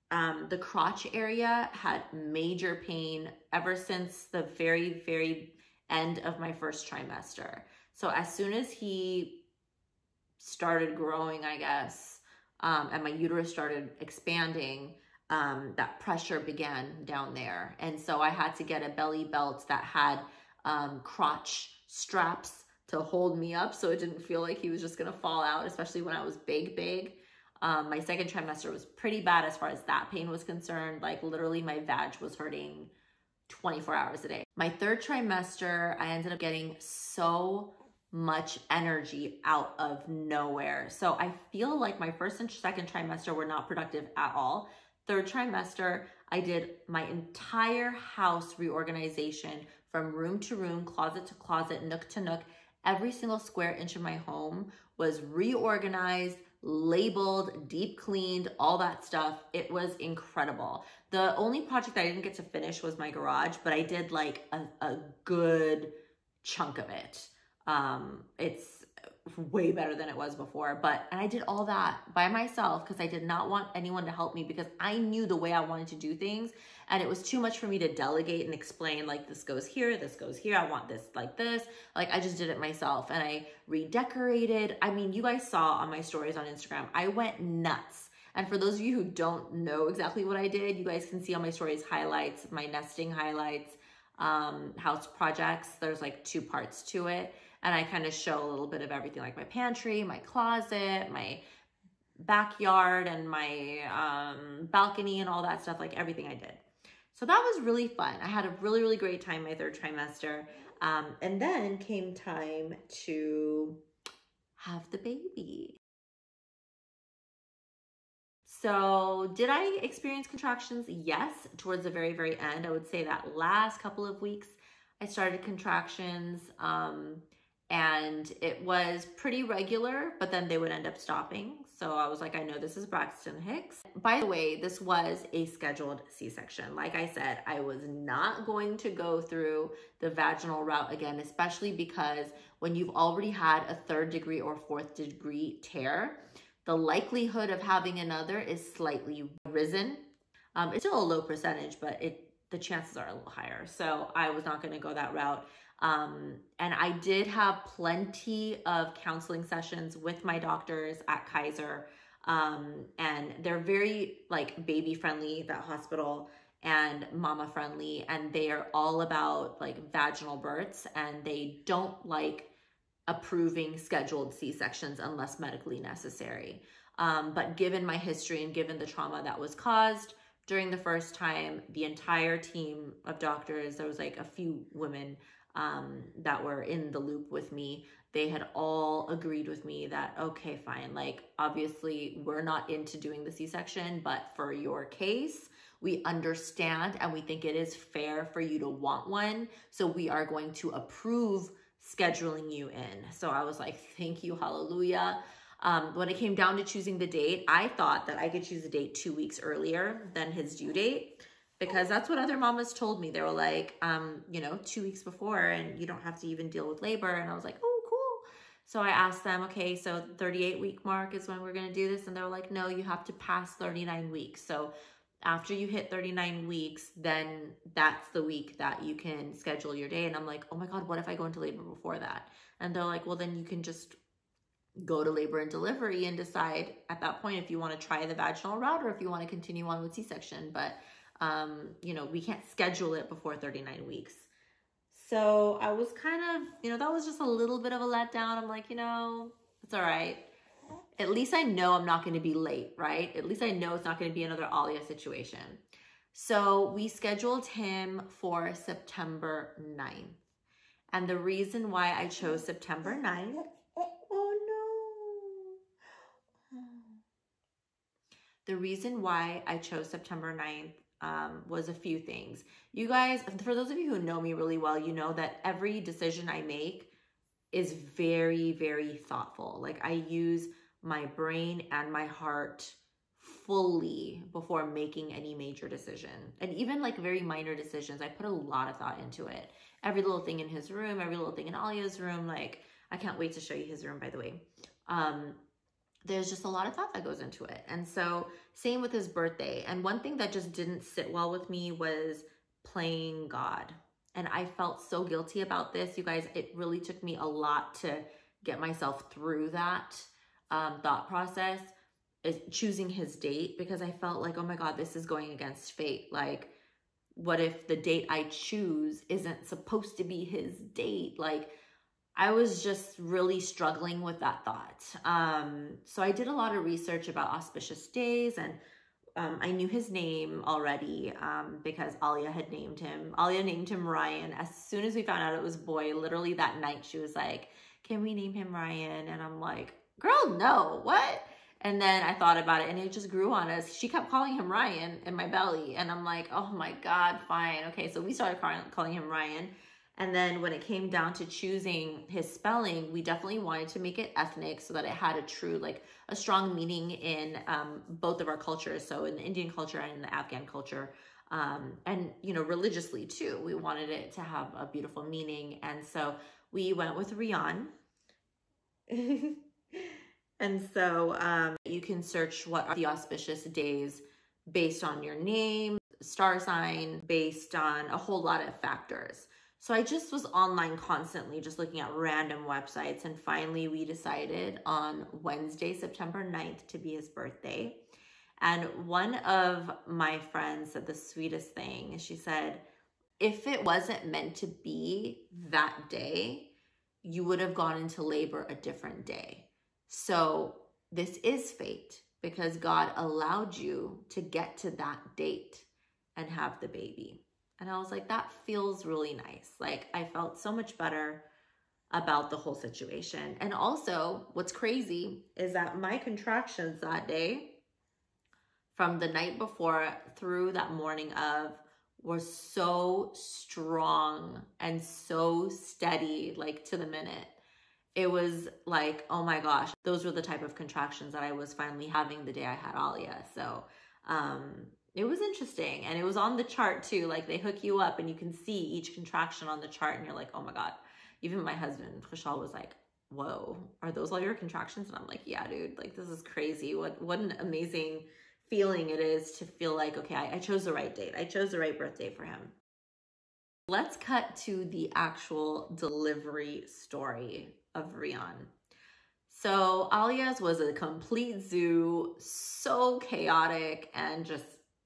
Um, the crotch area had major pain ever since the very, very end of my first trimester. So as soon as he started growing, I guess, um, and my uterus started expanding, um, that pressure began down there. And so I had to get a belly belt that had um, crotch straps to hold me up so it didn't feel like he was just gonna fall out, especially when I was big, big. Um, my second trimester was pretty bad as far as that pain was concerned. Like literally my vag was hurting twenty-four hours a day. My third trimester, I ended up getting so much energy out of nowhere. So I feel like my first and second trimester were not productive at all. Third trimester, I did my entire house reorganization from room to room, closet to closet, nook to nook. Every single square inch of my home was reorganized, labeled, deep cleaned, all that stuff. It was incredible. The only project I didn't get to finish was my garage, but I did like a, a good chunk of it. Um, it's way better than it was before, but, and I did all that by myself because I did not want anyone to help me because I knew the way I wanted to do things. And it was too much for me to delegate and explain like, this goes here, this goes here. I want this like this. Like I just did it myself and I redecorated. I mean, you guys saw on my stories on Instagram, I went nuts. And for those of you who don't know exactly what I did, you guys can see on my stories highlights, my nesting highlights, um, house projects. There's like two parts to it. And I kind of show a little bit of everything, like my pantry, my closet, my backyard, and my um, balcony and all that stuff, like everything I did. So that was really fun. I had a really, really great time my third trimester. Um, and then came time to have the baby. So did I experience contractions? Yes, towards the very, very end. I would say that last couple of weeks, I started contractions. Um, And it was pretty regular, but then they would end up stopping. So I was like, I know this is Braxton Hicks. By the way, this was a scheduled C-section. Like I said, I was not going to go through the vaginal route again, especially because when you've already had a third degree or fourth degree tear, the likelihood of having another is slightly risen. Um, it's still a low percentage, but it the chances are a little higher. So I was not going to go that route. Um, and I did have plenty of counseling sessions with my doctors at Kaiser. Um, and they're very like baby friendly, that hospital, and mama friendly. And they are all about like vaginal births, and they don't like approving scheduled C-sections unless medically necessary. Um, but given my history and given the trauma that was caused during the first time, the entire team of doctors, there was like a few women Um, that were in the loop with me, they had all agreed with me that, okay, fine, like obviously we're not into doing the C-section, but for your case, we understand and we think it is fair for you to want one. So we are going to approve scheduling you in. So I was like, thank you, hallelujah. Um, when it came down to choosing the date, I thought that I could choose a date two weeks earlier than his due date, because that's what other mamas told me. They were like, um, you know, two weeks before and you don't have to even deal with labor. And I was like, oh, cool. So I asked them, okay, so thirty-eight week mark is when we're going to do this. And they were like, no, you have to pass thirty-nine weeks. So after you hit thirty-nine weeks, then that's the week that you can schedule your day. And I'm like, oh my God, what if I go into labor before that? And they're like, well, then you can just go to labor and delivery and decide at that point if you want to try the vaginal route or if you want to continue on with C-section. But Um, you know, we can't schedule it before thirty-nine weeks. So I was kind of, you know, that was just a little bit of a letdown. I'm like, you know, it's all right. At least I know I'm not going to be late, right? At least I know it's not going to be another Alia situation. So we scheduled him for September ninth. And the reason why I chose September ninth, oh no. The reason why I chose September ninth Um, was a few things. You guys, for those of you who know me really well, you know that every decision I make is very, very thoughtful. Like I use my brain and my heart fully before making any major decision. And even like very minor decisions, I put a lot of thought into it. Every little thing in his room, every little thing in Alia's room, like I can't wait to show you his room, by the way. Um, there's just a lot of thought that goes into it. And so same with his birthday. And one thing that just didn't sit well with me was playing God. And I felt so guilty about this. You guys, it really took me a lot to get myself through that um, thought process, is choosing his date, because I felt like, oh my God, this is going against fate. Like, what if the date I choose isn't supposed to be his date? Like, I was just really struggling with that thought. Um, so I did a lot of research about auspicious days, and um, I knew his name already um, because Alia had named him. Alia named him Ryan. As soon as we found out it was a boy, literally that night, she was like, can we name him Ryan? And I'm like, girl, no, what? And then I thought about it, and it just grew on us. She kept calling him Ryan in my belly, and I'm like, oh my God, fine. Okay, so we started calling him Ryan. And then when it came down to choosing his spelling, we definitely wanted to make it ethnic so that it had a true, like a strong meaning in um, both of our cultures. So in the Indian culture and in the Afghan culture, um, and, you know, religiously too, we wanted it to have a beautiful meaning. And so we went with Rian. And so um, you can search what are the auspicious days based on your name, star sign, based on a whole lot of factors. So I just was online constantly just looking at random websites, and finally we decided on Wednesday, September ninth to be his birthday. And one of my friends said the sweetest thing. She said, if it wasn't meant to be that day, you would have gone into labor a different day. So this is fate, because God allowed you to get to that date and have the baby. And I was like, that feels really nice. Like, I felt so much better about the whole situation. And also, what's crazy is that my contractions that day, from the night before through that morning of, were so strong and so steady, like to the minute. It was like, oh my gosh, those were the type of contractions that I was finally having the day I had Alia. So um, it was interesting. And it was on the chart too. Like, they hook you up and you can see each contraction on the chart, and you're like, oh my God. Even my husband, Khush, was like, whoa, are those all your contractions? And I'm like, yeah, dude, like, this is crazy. What, what an amazing feeling it is to feel like, okay, I, I chose the right date. I chose the right birthday for him. Let's cut to the actual delivery story of Rian. So Alia's was a complete zoo, so chaotic, and just,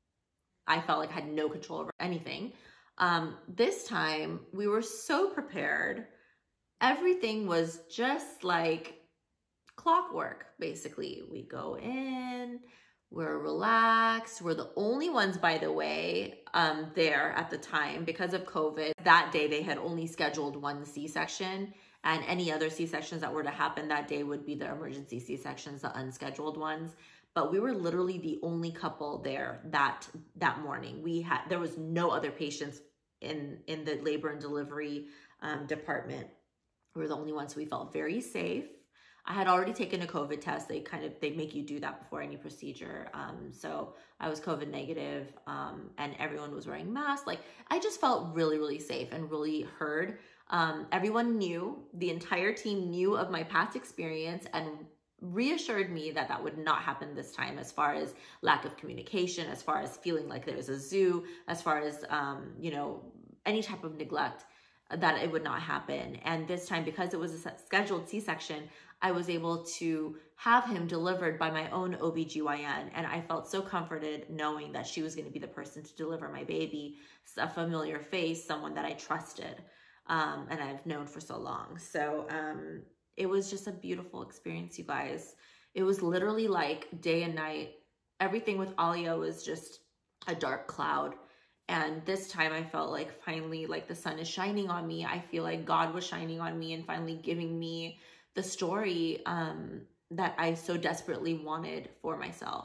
I felt like I had no control over anything. Um, this time we were so prepared. Everything was just like clockwork, basically. We go in, we're relaxed. We're the only ones, by the way, um, there at the time because of COVID. That day they had only scheduled one C-section, and any other C-sections that were to happen that day would be the emergency C-sections, the unscheduled ones. But we were literally the only couple there that that morning. We had there was no other patients in in the labor and delivery um, department. We were the only ones. So we felt very safe. I had already taken a COVID test. They kind of, they make you do that before any procedure. Um, so I was COVID negative, um, and everyone was wearing masks. Like, I just felt really, really safe and really heard. Um, everyone knew, the entire team knew of my past experience and reassured me that that would not happen this time, as far as lack of communication, as far as feeling like there was a zoo, as far as, um, you know, any type of neglect, that it would not happen. And this time, because it was a scheduled C-section, I was able to have him delivered by my own O B G Y N. And I felt so comforted knowing that she was going to be the person to deliver my baby, a familiar face, someone that I trusted, um, and I've known for so long. So um, it was just a beautiful experience, you guys. It was literally like day and night. Everything with Alia was just a dark cloud. And this time I felt like finally, like, the sun is shining on me. I feel like God was shining on me and finally giving me the story um, that I so desperately wanted for myself.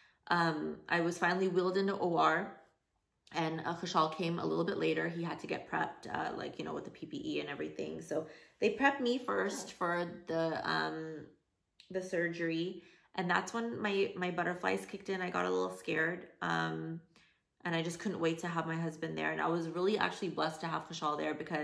Um, I was finally wheeled into O R, and uh, Khush came a little bit later. He had to get prepped, uh, like, you know, with the P P E and everything. So they prepped me first for the um, the surgery. And that's when my, my butterflies kicked in. I got a little scared. Um, And I just couldn't wait to have my husband there. And I was really actually blessed to have Khush there, because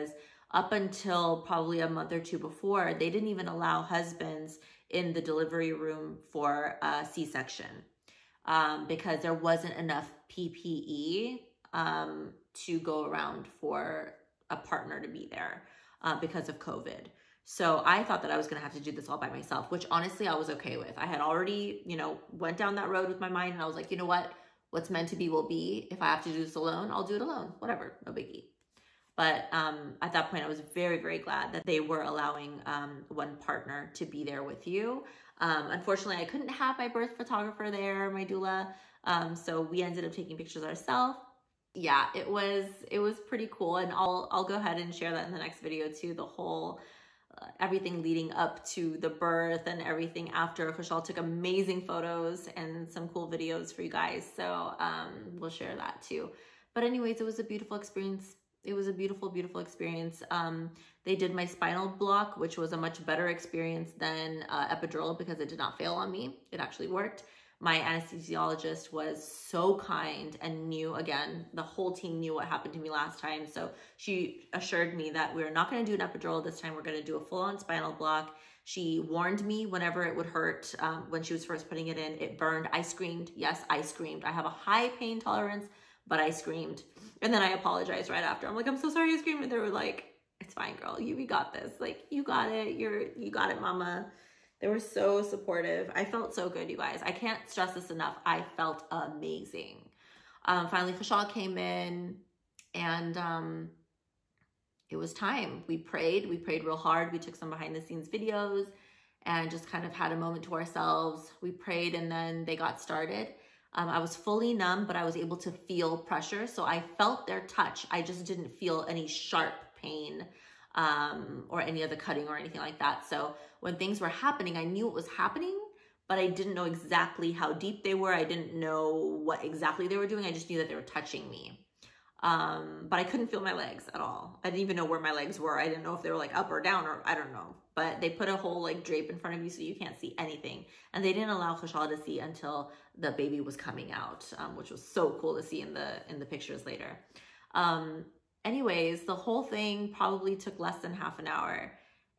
up until probably a month or two before, they didn't even allow husbands in the delivery room for a C-section um, because there wasn't enough P P E um, to go around for a partner to be there uh, because of COVID. So I thought that I was going to have to do this all by myself, which honestly I was okay with. I had already, you know, went down that road with my mind, and I was like, you know what? What's meant to be will be. If I have to do this alone, I'll do it alone. Whatever, no biggie. But um, at that point, I was very, very glad that they were allowing um, one partner to be there with you. Um, unfortunately, I couldn't have my birth photographer there, my doula. Um, so we ended up taking pictures ourselves. Yeah, it was it was pretty cool, and I'll I'll go ahead and share that in the next video too. The whole uh, everything leading up to the birth and everything after. Khush took amazing photos and some cool videos for you guys, so um, we'll share that too. But anyways, it was a beautiful experience. It was a beautiful, beautiful experience. Um, they did my spinal block, which was a much better experience than uh, epidural because it did not fail on me. It actually worked. My anesthesiologist was so kind and knew, again, the whole team knew what happened to me last time. So she assured me that we're not going to do an epidural this time. We're going to do a full-on spinal block. She warned me whenever it would hurt. Um, when she was first putting it in, it burned. I screamed. Yes, I screamed. I have a high pain tolerance, but I screamed. And then I apologized right after. I'm like, I'm so sorry I screamed. And they were like, it's fine, girl. You, we got this. Like, you got it. You're, you got it, mama. They were so supportive. I felt so good, you guys. I can't stress this enough. I felt amazing. Um, finally, Khush came in, and um, it was time. We prayed. We prayed real hard. We took some behind-the-scenes videos and just kind of had a moment to ourselves. We prayed, and then they got started. Um, I was fully numb, but I was able to feel pressure. So I felt their touch. I just didn't feel any sharp pain um, or any of the cutting or anything like that. So when things were happening, I knew it was happening, but I didn't know exactly how deep they were. I didn't know what exactly they were doing. I just knew that they were touching me. Um, but I couldn't feel my legs at all. I didn't even know where my legs were. I didn't know if they were like up or down, or I don't know. But they put a whole like drape in front of you so you can't see anything. And they didn't allow Khush to see until the baby was coming out, um, which was so cool to see in the in the pictures later. Um, anyways, the whole thing probably took less than half an hour.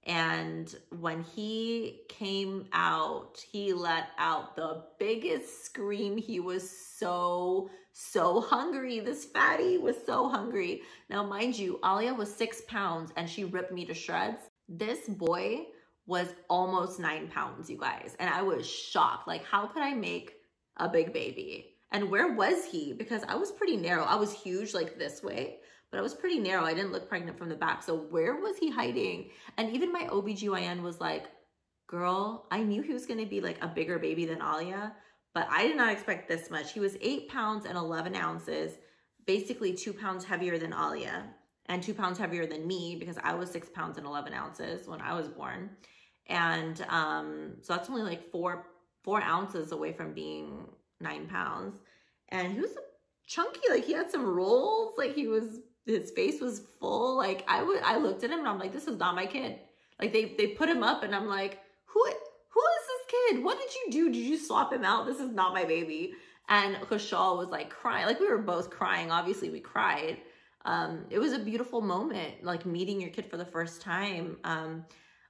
And when he came out, he let out the biggest scream. He was so, so hungry. This fatty was so hungry. Now, mind you, Alia was six pounds and she ripped me to shreds. This boy was almost nine pounds, you guys. And I was shocked. Like, how could I make a big baby? And where was he? Because I was pretty narrow. I was huge like this way, but I was pretty narrow. I didn't look pregnant from the back. So where was he hiding? And even my O B G Y N was like, girl, I knew he was going to be like a bigger baby than Alia, but I did not expect this much. He was eight pounds and eleven ounces, basically two pounds heavier than Alia and two pounds heavier than me because I was six pounds and eleven ounces when I was born. And um, so that's only like four, four ounces away from being nine pounds. And he was chunky, like he had some rolls, like he was, his face was full. Like I would, I looked at him and I'm like, this is not my kid. Like they, they put him up and I'm like, who, who is this kid? What did you do? Did you swap him out? This is not my baby. And Khush was like crying. Like we were both crying. Obviously we cried. Um, it was a beautiful moment, like meeting your kid for the first time. Um,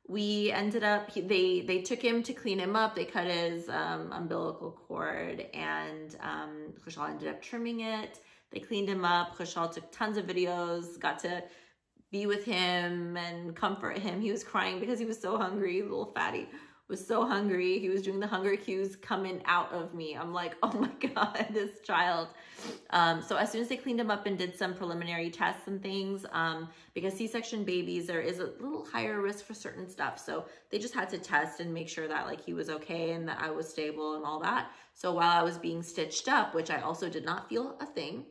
we ended up, he, they, they took him to clean him up. They cut his um, umbilical cord and um, Khush ended up trimming it. They cleaned him up. Khush took tons of videos, got to be with him and comfort him. He was crying because he was so hungry. Little fatty was so hungry. He was doing the hunger cues coming out of me. I'm like, oh my God, this child. Um, so as soon as they cleaned him up and did some preliminary tests and things, um, because C-section babies, there is a little higher risk for certain stuff. So they just had to test and make sure that like he was okay and that I was stable and all that. So while I was being stitched up, which I also did not feel a thing,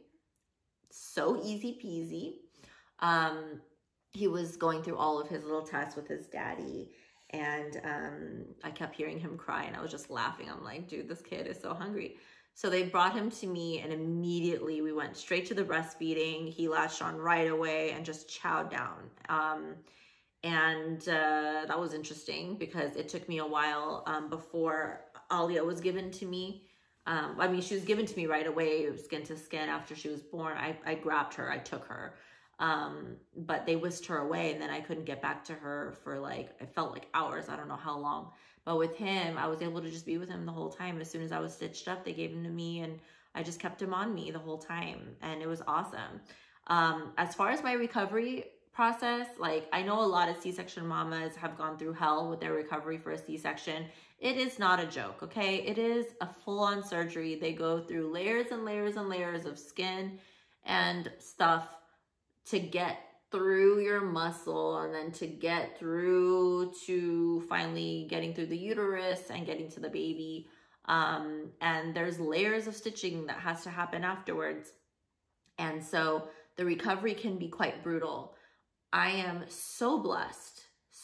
so easy peasy. Um, he was going through all of his little tests with his daddy. And um, I kept hearing him cry and I was just laughing. I'm like, dude, this kid is so hungry. So they brought him to me and immediately we went straight to the breastfeeding. He latched on right away and just chowed down. Um, and uh, that was interesting because it took me a while um, before Alia was given to me. Um, I mean, she was given to me right away, skin to skin after she was born. I, I grabbed her, I took her. Um, but they whisked her away, and then I couldn't get back to her for like, I felt like hours. I don't know how long. But with him, I was able to just be with him the whole time. As soon as I was stitched up, they gave him to me, and I just kept him on me the whole time. And it was awesome. Um, as far as my recovery process, like I know a lot of C-section mamas have gone through hell with their recovery for a C-section. It is not a joke, okay? It is a full-on surgery. They go through layers and layers and layers of skin and stuff to get through your muscle, and then to get through to finally getting through the uterus and getting to the baby. Um, and there's layers of stitching that has to happen afterwards. And so the recovery can be quite brutal. I am so blessed,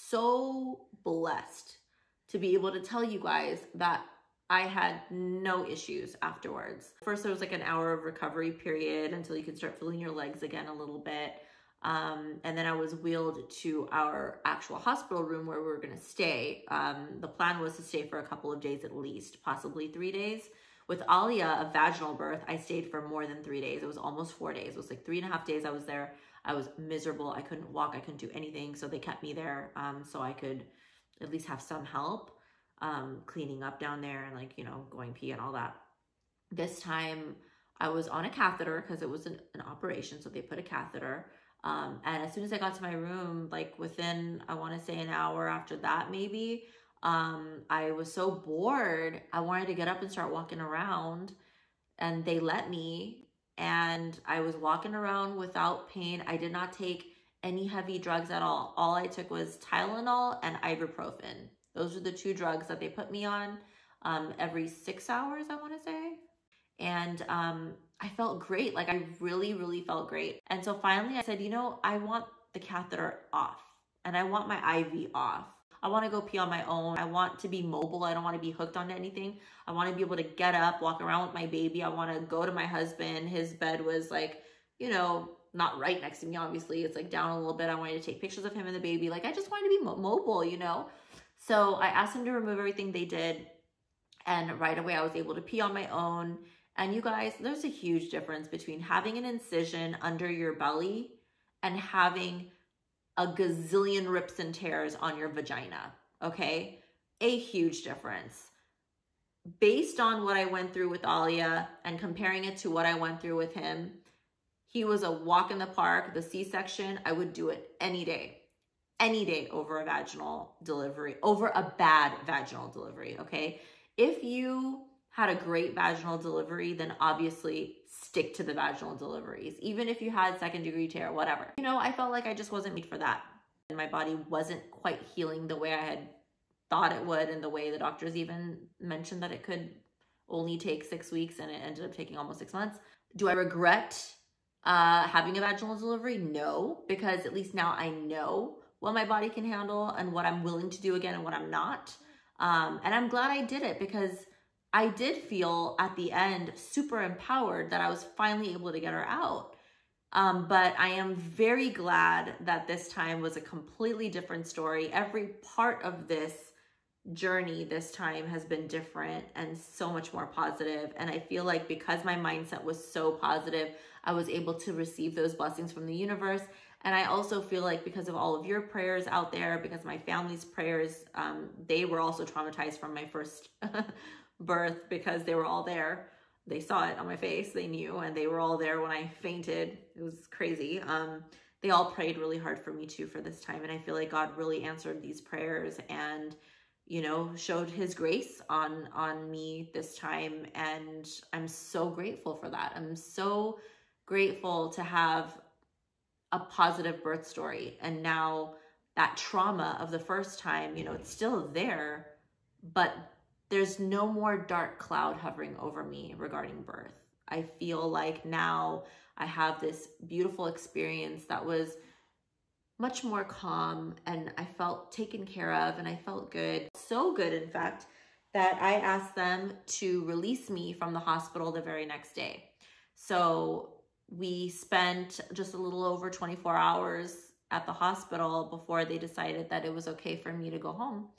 so blessed to be able to tell you guys that I had no issues afterwards. First, there was like an hour of recovery period until you could start feeling your legs again a little bit. Um, and then I was wheeled to our actual hospital room where we were going to stay. Um, the plan was to stay for a couple of days at least, possibly three days. With Alia, a vaginal birth, I stayed for more than three days. It was almost four days. It was like three and a half days I was there. I was miserable. I couldn't walk. I couldn't do anything. So they kept me there um, so I could at least have some help um, cleaning up down there and like, you know, going pee and all that. This time I was on a catheter because it was an, an operation. So they put a catheter. Um, and as soon as I got to my room, like within, I want to say an hour after that, maybe, um, I was so bored. I wanted to get up and start walking around, and they let me, and I was walking around without pain. I did not take any heavy drugs at all. All I took was Tylenol and ibuprofen. Those are the two drugs that they put me on, um, every six hours, I want to say. And, um, I felt great. Like I really, really felt great. And so finally I said, you know, I want the catheter off, and I want my I V off. I want to go pee on my own. I want to be mobile. I don't want to be hooked onto anything. I want to be able to get up, walk around with my baby. I want to go to my husband. His bed was like, you know, not right next to me, obviously. It's like down a little bit. I wanted to take pictures of him and the baby. Like I just wanted to be mo mobile, you know? So I asked them to remove everything. They did. And right away I was able to pee on my own. And you guys, there's a huge difference between having an incision under your belly and having a gazillion rips and tears on your vagina, okay? A huge difference. Based on what I went through with Alia and comparing it to what I went through with him, he was a walk in the park. The C-section, I would do it any day, any day over a vaginal delivery, over a bad vaginal delivery, okay? If you had a great vaginal delivery, then obviously stick to the vaginal deliveries. Even if you had second degree tear, whatever. You know, I felt like I just wasn't made for that. And my body wasn't quite healing the way I had thought it would, and the way the doctors even mentioned that it could only take six weeks and it ended up taking almost six months. Do I regret uh, having a vaginal delivery? No, because at least now I know what my body can handle and what I'm willing to do again and what I'm not. Um, and I'm glad I did it, because I did feel at the end super empowered that I was finally able to get her out. Um, but I am very glad that this time was a completely different story. Every part of this journey this time has been different and so much more positive. And I feel like because my mindset was so positive, I was able to receive those blessings from the universe. And I also feel like because of all of your prayers out there, because my family's prayers, um, they were also traumatized from my first birth, because they were all there. They saw it on my face, they knew, and they were all there when I fainted. It was crazy. Um, they all prayed really hard for me too for this time. And I feel like God really answered these prayers and, you know, showed his grace on, on me this time. And I'm so grateful for that. I'm so grateful to have a positive birth story. And now that trauma of the first time, you know, it's still there, but there's no more dark cloud hovering over me regarding birth. I feel like now I have this beautiful experience that was much more calm, and I felt taken care of, and I felt good. So good, in fact, that I asked them to release me from the hospital the very next day. So we spent just a little over twenty-four hours at the hospital before they decided that it was okay for me to go home.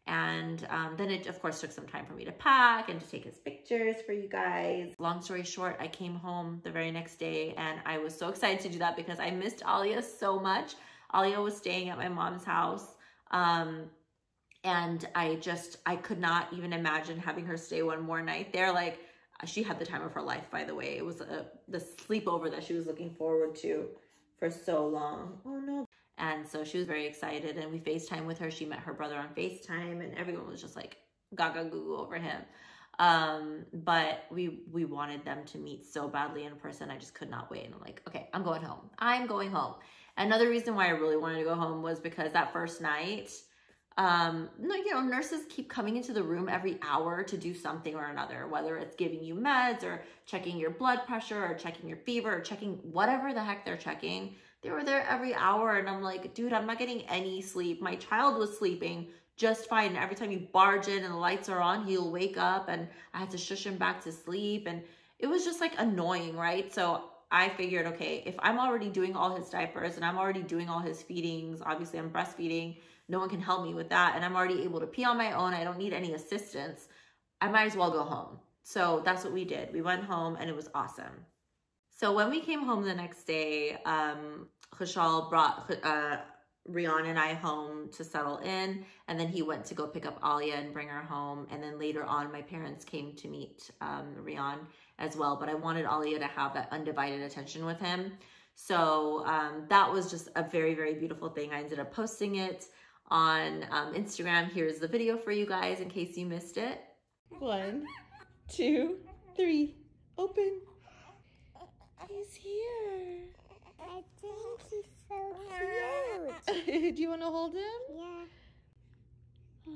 And um, then it, of course, took some time for me to pack and to take his pictures for you guys. Long story short, I came home the very next day and I was so excited to do that because I missed Alia so much. Alia was staying at my mom's house. Um, and I just, I could not even imagine having her stay one more night there. Like, she had the time of her life, by the way. It was a, the sleepover that she was looking forward to for so long. Oh no. And so she was very excited and we FaceTime with her. She met her brother on FaceTime and everyone was just like gaga goo goo over him. Um, but we, we wanted them to meet so badly in person. I just could not wait. And I'm like, okay, I'm going home. I'm going home. Another reason why I really wanted to go home was because that first night, um, you know, nurses keep coming into the room every hour to do something or another, whether it's giving you meds or checking your blood pressure or checking your fever or checking whatever the heck they're checking. They were there every hour and I'm like, dude, I'm not getting any sleep. My child was sleeping just fine. And every time you barge in and the lights are on, he'll wake up and I had to shush him back to sleep. And it was just like annoying, right? So I figured, okay, if I'm already doing all his diapers and I'm already doing all his feedings, obviously I'm breastfeeding, no one can help me with that. And I'm already able to pee on my own. I don't need any assistance. I might as well go home. So that's what we did. We went home and it was awesome. So when we came home the next day, um, Khushal brought uh, Rian and I home to settle in, and then he went to go pick up Alia and bring her home. And then later on, my parents came to meet um, Rian as well, but I wanted Alia to have that undivided attention with him. So um, that was just a very, very beautiful thing. I ended up posting it on um, Instagram. Here's the video for you guys in case you missed it. One, two, three, open. He's here. I think he's so cute. Do you want to hold him? Yeah.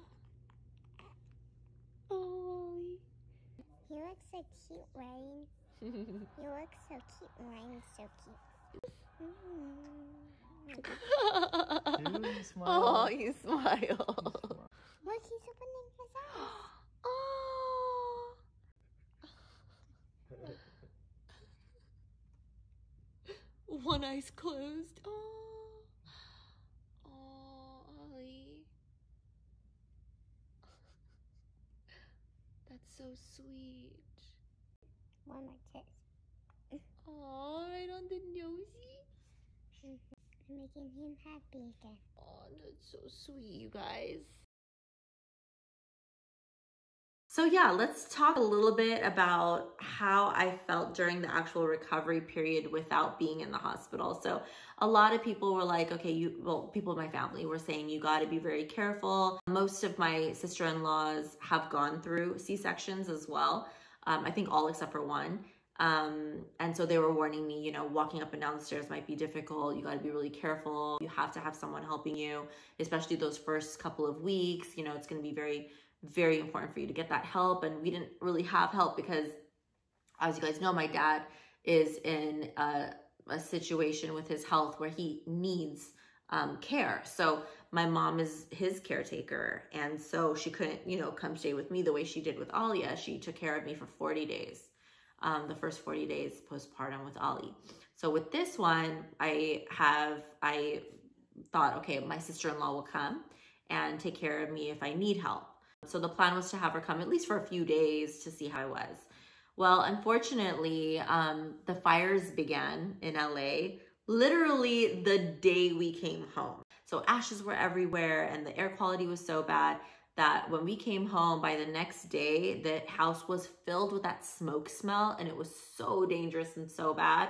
Oh. He looks so cute, right? He looks so cute, Ryan's so cute. Mm. You smile. Oh, you smile. Look, he's opening his eyes. Oh. One eye's closed. Oh. Oh, Ollie. That's so sweet. One more kiss. Oh, right on the nosy. I'm making him happy again. Oh, that's so sweet, you guys. So yeah, let's talk a little bit about how I felt during the actual recovery period without being in the hospital. So a lot of people were like, okay, you, well, people in my family were saying you got to be very careful. Most of my sister-in-laws have gone through C-sections as well. Um, I think all except for one. Um, and so they were warning me, you know, walking up and down the stairs might be difficult. You got to be really careful. You have to have someone helping you, especially those first couple of weeks. You know, it's going to be very very important for you to get that help. And we didn't really have help because, as you guys know, my dad is in a, a situation with his health where he needs um, care. So my mom is his caretaker. And so she couldn't, you know, come stay with me the way she did with Alia. She took care of me for forty days, um, the first forty days postpartum with Ali. So with this one, I have, I thought, okay, my sister-in-law will come and take care of me if I need help. So the plan was to have her come at least for a few days to see how I was. Well, unfortunately, um, the fires began in L A literally the day we came home. So ashes were everywhere and the air quality was so bad that when we came home, by the next day, the house was filled with that smoke smell and it was so dangerous and so bad.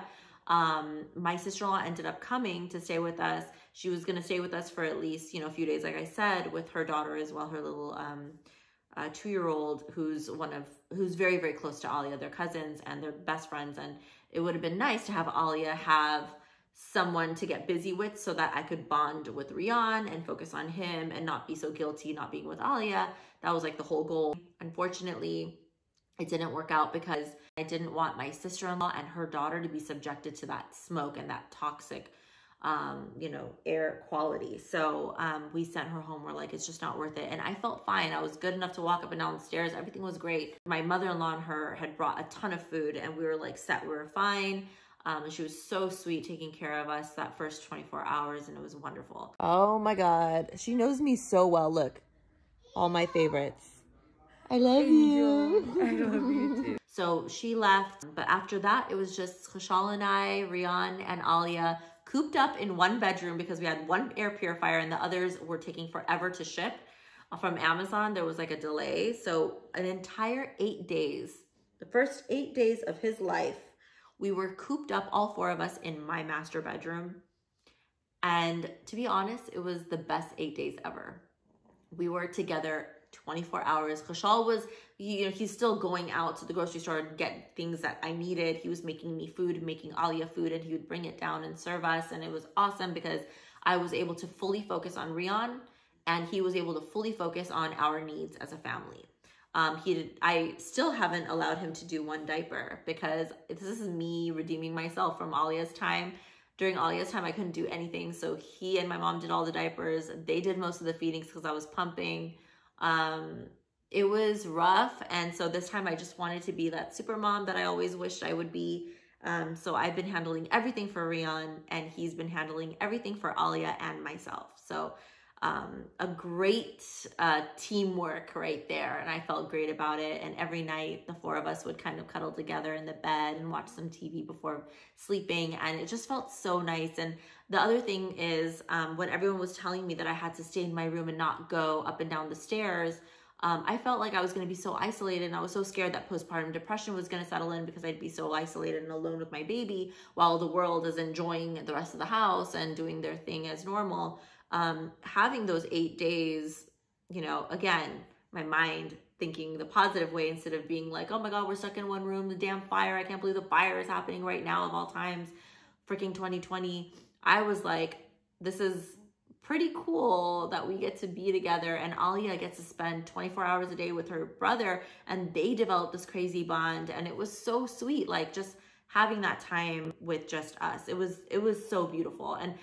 Um, my sister-in-law ended up coming to stay with us. She was going to stay with us for at least, you know, a few days, like I said, with her daughter as well, her little um, uh, two-year-old who's one of, who's very, very close to Alia. They're cousins and they're best friends. And it would have been nice to have Alia have someone to get busy with so that I could bond with Rian and focus on him and not be so guilty not being with Alia. That was like the whole goal. Unfortunately, it didn't work out because I didn't want my sister-in-law and her daughter to be subjected to that smoke and that toxic, um, you know, air quality. So um, we sent her home. We're like, it's just not worth it. And I felt fine. I was good enough to walk up and down the stairs. Everything was great. My mother-in-law and her had brought a ton of food and we were like set, we were fine. Um, and she was so sweet taking care of us that first twenty-four hours and it was wonderful. Oh my God. She knows me so well. Look, All my favorites. I love you. I love you too. So she left, but after that, it was just Khushal and I, Rian and Alia, cooped up in one bedroom because we had one air purifier and the others were taking forever to ship from Amazon. There was like a delay. So an entire eight days, the first eight days of his life, we were cooped up, all four of us, in my master bedroom. And to be honest, it was the best eight days ever. We were together twenty-four hours. Khushal was, you know, he's still going out to the grocery store to get things that I needed. He was making me food, making Alia food, and he would bring it down and serve us. And it was awesome because I was able to fully focus on Rian and he was able to fully focus on our needs as a family. Um, he did, I still haven't allowed him to do one diaper because this is me redeeming myself from Alia's time. During Alia's time, I couldn't do anything. So he and my mom did all the diapers. They did most of the feedings because I was pumping. Um, it was rough. And so this time I just wanted to be that super mom that I always wished I would be. Um, so I've been handling everything for Rian and he's been handling everything for Alia and myself. So um, a great uh, teamwork right there. And I felt great about it. And every night the four of us would kind of cuddle together in the bed and watch some T V before sleeping. And it just felt so nice. And the other thing is um, when everyone was telling me that I had to stay in my room and not go up and down the stairs, um, I felt like I was going to be so isolated. And I was so scared that postpartum depression was going to settle in because I'd be so isolated and alone with my baby while the world is enjoying the rest of the house and doing their thing as normal. Um, having those eight days, you know, again, my mind thinking the positive way instead of being like, oh my God, we're stuck in one room, the damn fire. I can't believe the fire is happening right now of all times, freaking twenty twenty. I was like, this is pretty cool that we get to be together and Alia gets to spend twenty-four hours a day with her brother and they developed this crazy bond. And it was so sweet. Like just having that time with just us, it was, it was so beautiful. And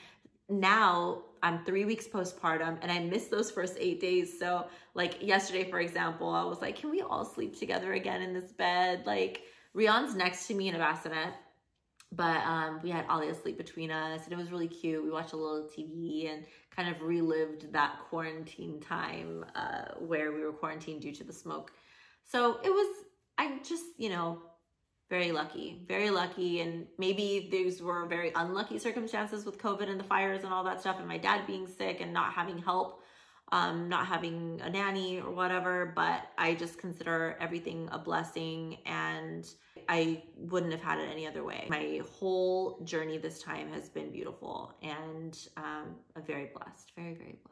now I'm three weeks postpartum and I missed those first eight days. So like yesterday, for example, I was like, can we all sleep together again in this bed? Like Rian's next to me in a bassinet, but um, we had Alia sleep between us and it was really cute. We watched a little T V and kind of relived that quarantine time uh, where we were quarantined due to the smoke. So it was, I just, you know, very lucky, very lucky. And maybe these were very unlucky circumstances with COVID and the fires and all that stuff and my dad being sick and not having help, um, not having a nanny or whatever. But I just consider everything a blessing and I wouldn't have had it any other way. My whole journey this time has been beautiful and um, I'm very blessed, very, very blessed.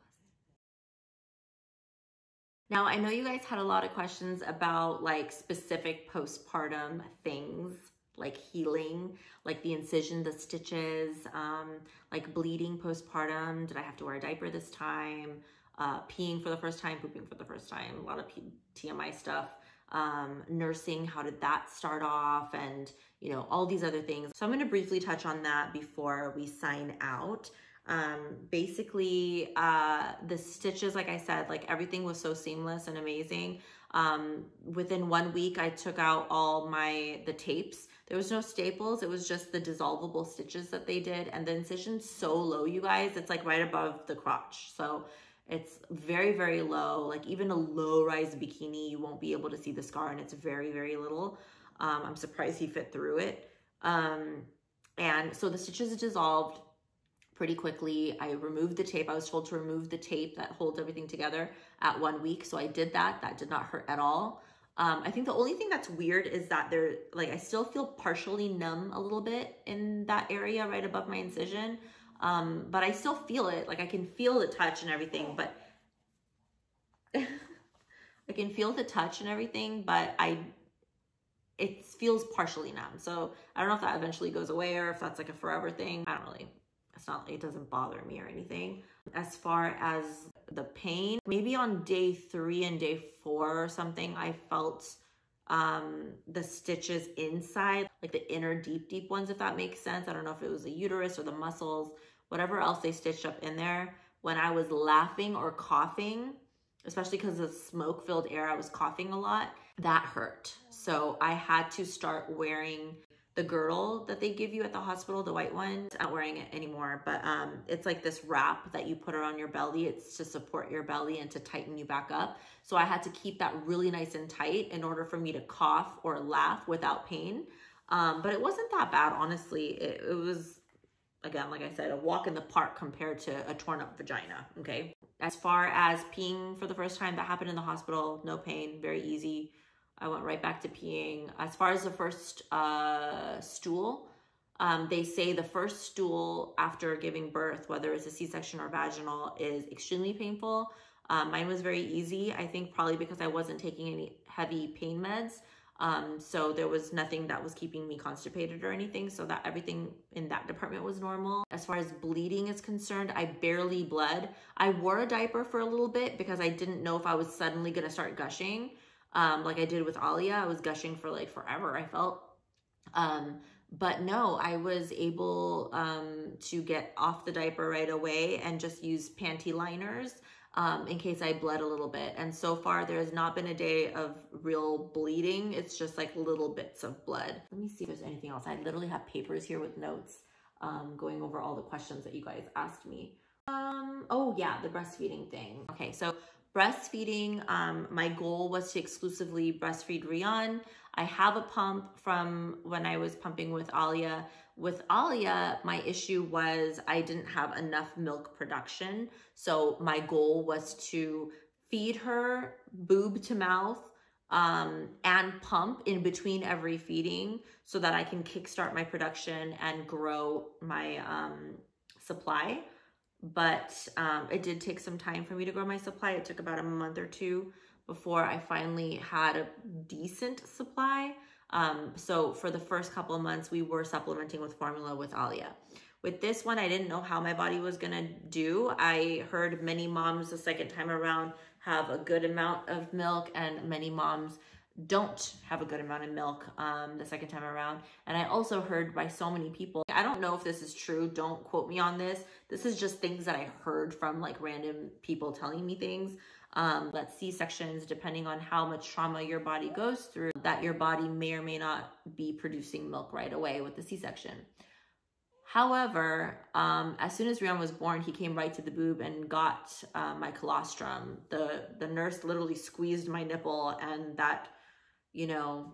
Now, I know you guys had a lot of questions about like specific postpartum things, like healing, like the incision, the stitches, um, like bleeding postpartum. Did I have to wear a diaper this time? Uh, peeing for the first time, pooping for the first time, a lot of T M I stuff. Um, nursing, how did that start off? And, you know, all these other things. So I'm going to briefly touch on that before we sign out. Um, basically, uh, the stitches, like I said, like everything was so seamless and amazing. Um, within one week, I took out all my, the tapes. There was no staples. It was just the dissolvable stitches that they did. And the incision's so low, you guys, it's like right above the crotch. So it's very, very low. Like even a low rise bikini, you won't be able to see the scar and it's very, very little. Um, I'm surprised he fit through it. Um, and so the stitches dissolved pretty quickly. I removed the tape. I was told to remove the tape that holds everything together at one week. So I did that. That did not hurt at all. Um, I think the only thing that's weird is that there, like, I still feel partially numb a little bit in that area right above my incision. Um, but I still feel it. Like I can feel the touch and everything, but I can feel the touch and everything, but I, it feels partially numb. So I don't know if that eventually goes away or if that's like a forever thing. I don't really, it's not, it doesn't bother me or anything. As far as the pain, maybe on day three and day four or something, I felt um, the stitches inside, like the inner deep, deep ones, if that makes sense. I don't know if it was the uterus or the muscles, whatever else they stitched up in there. When I was laughing or coughing, especially because of smoke filled air, I was coughing a lot, that hurt. So I had to start wearing the girdle that they give you at the hospital, the white one. I'm not wearing it anymore, but um, it's like this wrap that you put around your belly. It's to support your belly and to tighten you back up. So I had to keep that really nice and tight in order for me to cough or laugh without pain. Um, but it wasn't that bad, honestly. It, it was, again, like I said, a walk in the park compared to a torn up vagina, okay? As far as peeing for the first time, that happened in the hospital, no pain, very easy. I went right back to peeing. As far as the first uh, stool, um, they say the first stool after giving birth, whether it's a C-section or vaginal, is extremely painful. Um, mine was very easy, I think probably because I wasn't taking any heavy pain meds. Um, so there was nothing that was keeping me constipated or anything. So that everything in that department was normal. As far as bleeding is concerned, I barely bled. I wore a diaper for a little bit because I didn't know if I was suddenly going to start gushing. Um, like I did with Alia. I was gushing for like forever, I felt. Um, but no, I was able um, to get off the diaper right away and just use panty liners um, in case I bled a little bit. And so far, there has not been a day of real bleeding. It's just like little bits of blood. Let me see if there's anything else. I literally have papers here with notes um, going over all the questions that you guys asked me. Um, oh yeah, the breastfeeding thing. Okay, so breastfeeding, um, my goal was to exclusively breastfeed Rian. I have a pump from when I was pumping with Alia. With Alia, my issue was I didn't have enough milk production. So my goal was to feed her boob to mouth um, and pump in between every feeding so that I can kickstart my production and grow my um, supply. But um, it did take some time for me to grow my supply. It took about a month or two before I finally had a decent supply. Um, so for the first couple of months, we were supplementing with formula with Alia. With this one, I didn't know how my body was gonna do. I heard many moms the second time around have a good amount of milk, and many moms don't have a good amount of milk um, the second time around. And I also heard by so many people, I don't know if this is true, don't quote me on this. This is just things that I heard from like random people telling me things. Um, that C-sections, depending on how much trauma your body goes through, that your body may or may not be producing milk right away with the C-section. However, um, as soon as Rian was born, he came right to the boob and got uh, my colostrum. The, the nurse literally squeezed my nipple, and that, you know,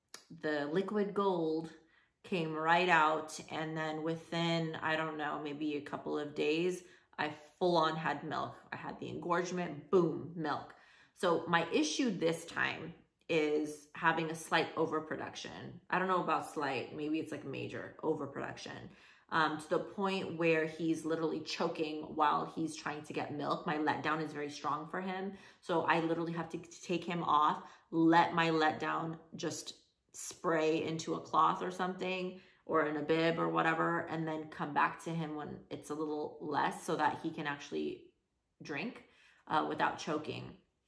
the liquid gold came right out. And then within, I don't know, maybe a couple of days, I full on had milk. I had the engorgement, boom, milk. So my issue this time is having a slight overproduction. I don't know about slight, maybe it's like major overproduction. Um, to the point where he's literally choking while he's trying to get milk. My letdown is very strong for him. So I literally have to take him off, let my letdown just spray into a cloth or something, or in a bib or whatever, and then come back to him when it's a little less so that he can actually drink uh, without choking.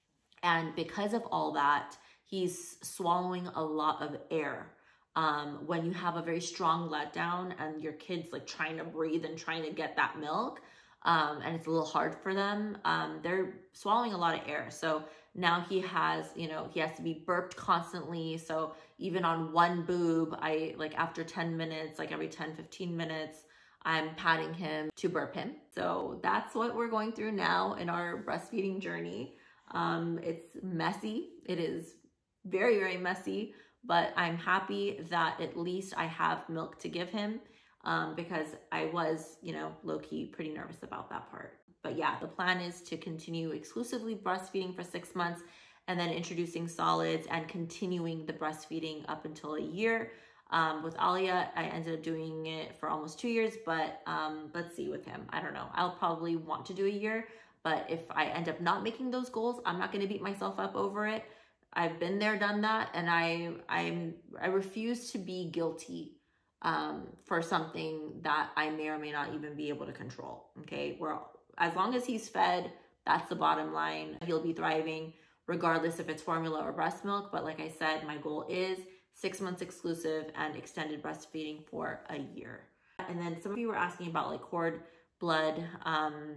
And because of all that, he's swallowing a lot of air. Um, when you have a very strong letdown and your kid's like trying to breathe and trying to get that milk, um, and it's a little hard for them, um, they're swallowing a lot of air. So now he has, you know, he has to be burped constantly. So even on one boob, I like after ten minutes, like every ten, fifteen minutes, I'm patting him to burp him. So that's what we're going through now in our breastfeeding journey. Um, it's messy. It is very, very messy, but I'm happy that at least I have milk to give him um, because I was, you know, low-key pretty nervous about that part. But yeah, the plan is to continue exclusively breastfeeding for six months and then introducing solids and continuing the breastfeeding up until a year. Um, with Alia, I ended up doing it for almost two years, but um, let's see with him. I don't know. I'll probably want to do a year, but if I end up not making those goals, I'm not going to beat myself up over it. I've been there, done that, and I I'm I refuse to be guilty um, for something that I may or may not even be able to control. Okay, we're as long as he's fed, that's the bottom line. He'll be thriving regardless if it's formula or breast milk. But like I said, my goal is six months exclusive and extended breastfeeding for a year. And then some of you were asking about like cord blood um,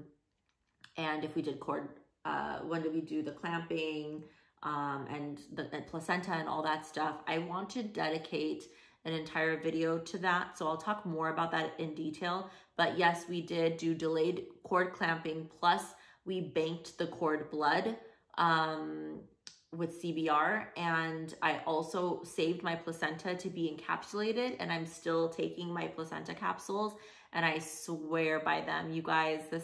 and if we did cord, uh, when did we do the clamping um, and the and placenta and all that stuff. I want to dedicate an entire video to that. So I'll talk more about that in detail. But yes, we did do delayed cord clamping, plus we banked the cord blood um, with C B R. And I also saved my placenta to be encapsulated, and I'm still taking my placenta capsules, and I swear by them, you guys. This,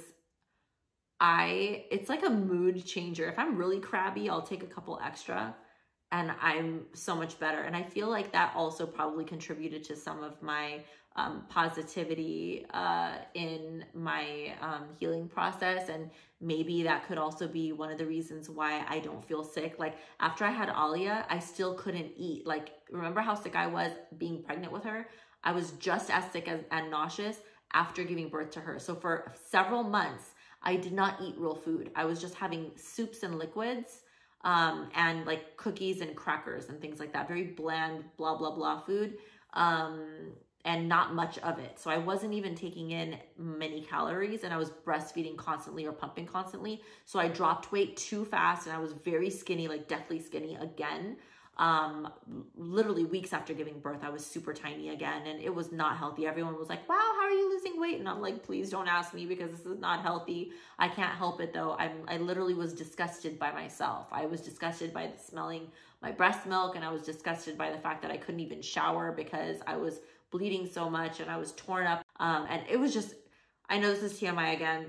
I, it's like a mood changer. If I'm really crabby, I'll take a couple extra, and I'm so much better. And I feel like that also probably contributed to some of my um, positivity uh, in my um, healing process. And maybe that could also be one of the reasons why I don't feel sick. Like after I had Alia, I still couldn't eat. Like, remember how sick I was being pregnant with her? I was just as sick as, and nauseous after giving birth to her. So for several months, I did not eat real food. I was just having soups and liquids um, and like cookies and crackers and things like that. Very bland, blah, blah, blah food. Um, and not much of it. So I wasn't even taking in many calories, and I was breastfeeding constantly or pumping constantly. So I dropped weight too fast, and I was very skinny, like deathly skinny again. Um, literally weeks after giving birth, I was super tiny again, and it was not healthy. Everyone was like, wow, how are you losing weight? And I'm like, please don't ask me, because this is not healthy. I can't help it though. I'm, I literally was disgusted by myself. I was disgusted by the smelling my breast milk, and I was disgusted by the fact that I couldn't even shower because I was bleeding so much and I was torn up. Um, and it was just, I know this is T M I again.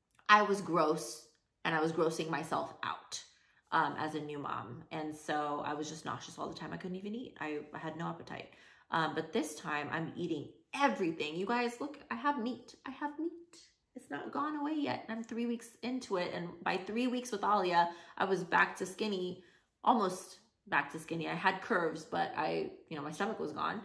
I was gross, and I was grossing myself out um, as a new mom. And so I was just nauseous all the time. I couldn't even eat. I, I had no appetite. Um, but this time I'm eating everything. You guys, look, I have meat. I have meat. It's not gone away yet. I'm three weeks into it. And by three weeks with Alia, I was back to skinny, almost back to skinny. I had curves, but I, you know, my stomach was gone.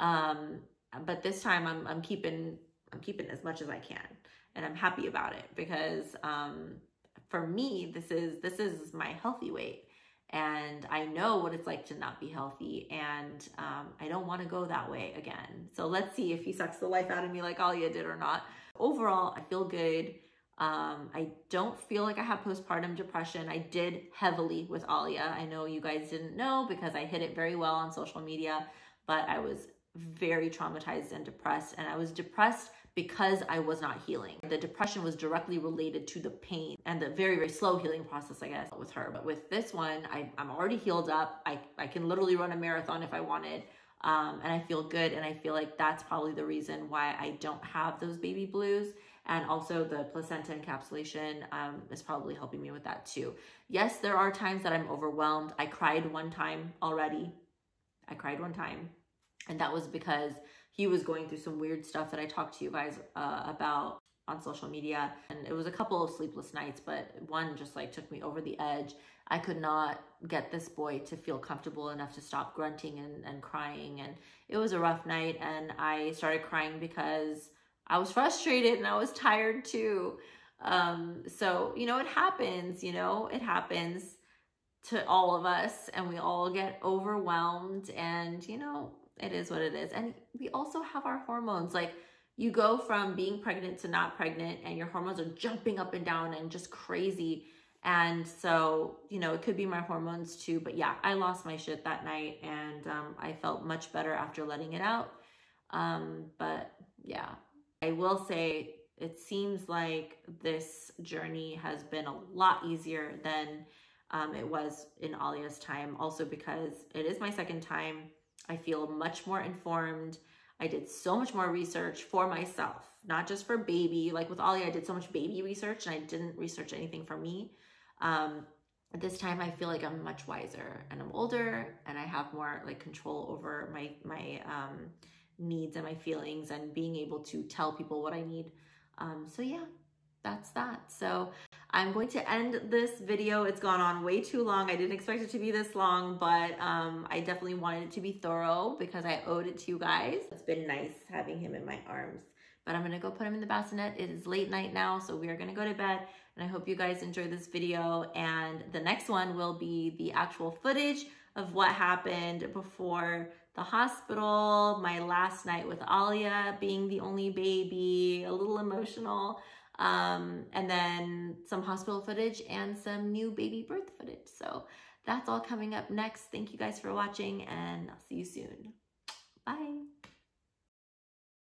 Um, but this time I'm, I'm keeping, I'm keeping as much as I can, and I'm happy about it, because, um, for me, this is, this is my healthy weight, and I know what it's like to not be healthy. And, um, I don't want to go that way again. So let's see if he sucks the life out of me like Alia did or not. Overall, I feel good. Um, I don't feel like I have postpartum depression. I did heavily with Alia. I know you guys didn't know because I hid it very well on social media, but I was very traumatized and depressed, and I was depressed because I was not healing. The depression was directly related to the pain and the very, very slow healing process, I guess, with her. But with this one, I, I'm already healed up. I, I can literally run a marathon if I wanted. Um, and I feel good. And I feel like that's probably the reason why I don't have those baby blues. And also the placenta encapsulation um, is probably helping me with that too. Yes, there are times that I'm overwhelmed. I cried one time already. I cried one time. And that was because he was going through some weird stuff that I talked to you guys uh, about on social media. And it was a couple of sleepless nights, but one just like took me over the edge. I could not get this boy to feel comfortable enough to stop grunting and, and crying. And it was a rough night. And I started crying because I was frustrated and I was tired too. Um, so, you know, it happens, you know, it happens to all of us, and we all get overwhelmed, and, you know, it is what it is. And we also have our hormones. Like, you go from being pregnant to not pregnant, and your hormones are jumping up and down and just crazy. And so, you know, it could be my hormones too. But yeah, I lost my shit that night, and um, I felt much better after letting it out. Um, but yeah, I will say it seems like this journey has been a lot easier than um, it was in Alia's time. Also because it is my second time. I feel much more informed. I did so much more research for myself, not just for baby. Like with Alia, I did so much baby research, and I didn't research anything for me. Um, this time I feel like I'm much wiser, and I'm older, and I have more like control over my, my um, needs and my feelings, and being able to tell people what I need. Um, so yeah, that's that. So I'm going to end this video. It's gone on way too long. I didn't expect it to be this long, but um, I definitely wanted it to be thorough because I owed it to you guys. It's been nice having him in my arms, but I'm gonna go put him in the bassinet. It is late night now, so we are gonna go to bed, and I hope you guys enjoy this video. And the next one will be the actual footage of what happened before the hospital, my last night with Alia being the only baby, a little emotional. Um, and then some hospital footage and some new baby birth footage. So that's all coming up next. Thank you guys for watching, and I'll see you soon. Bye.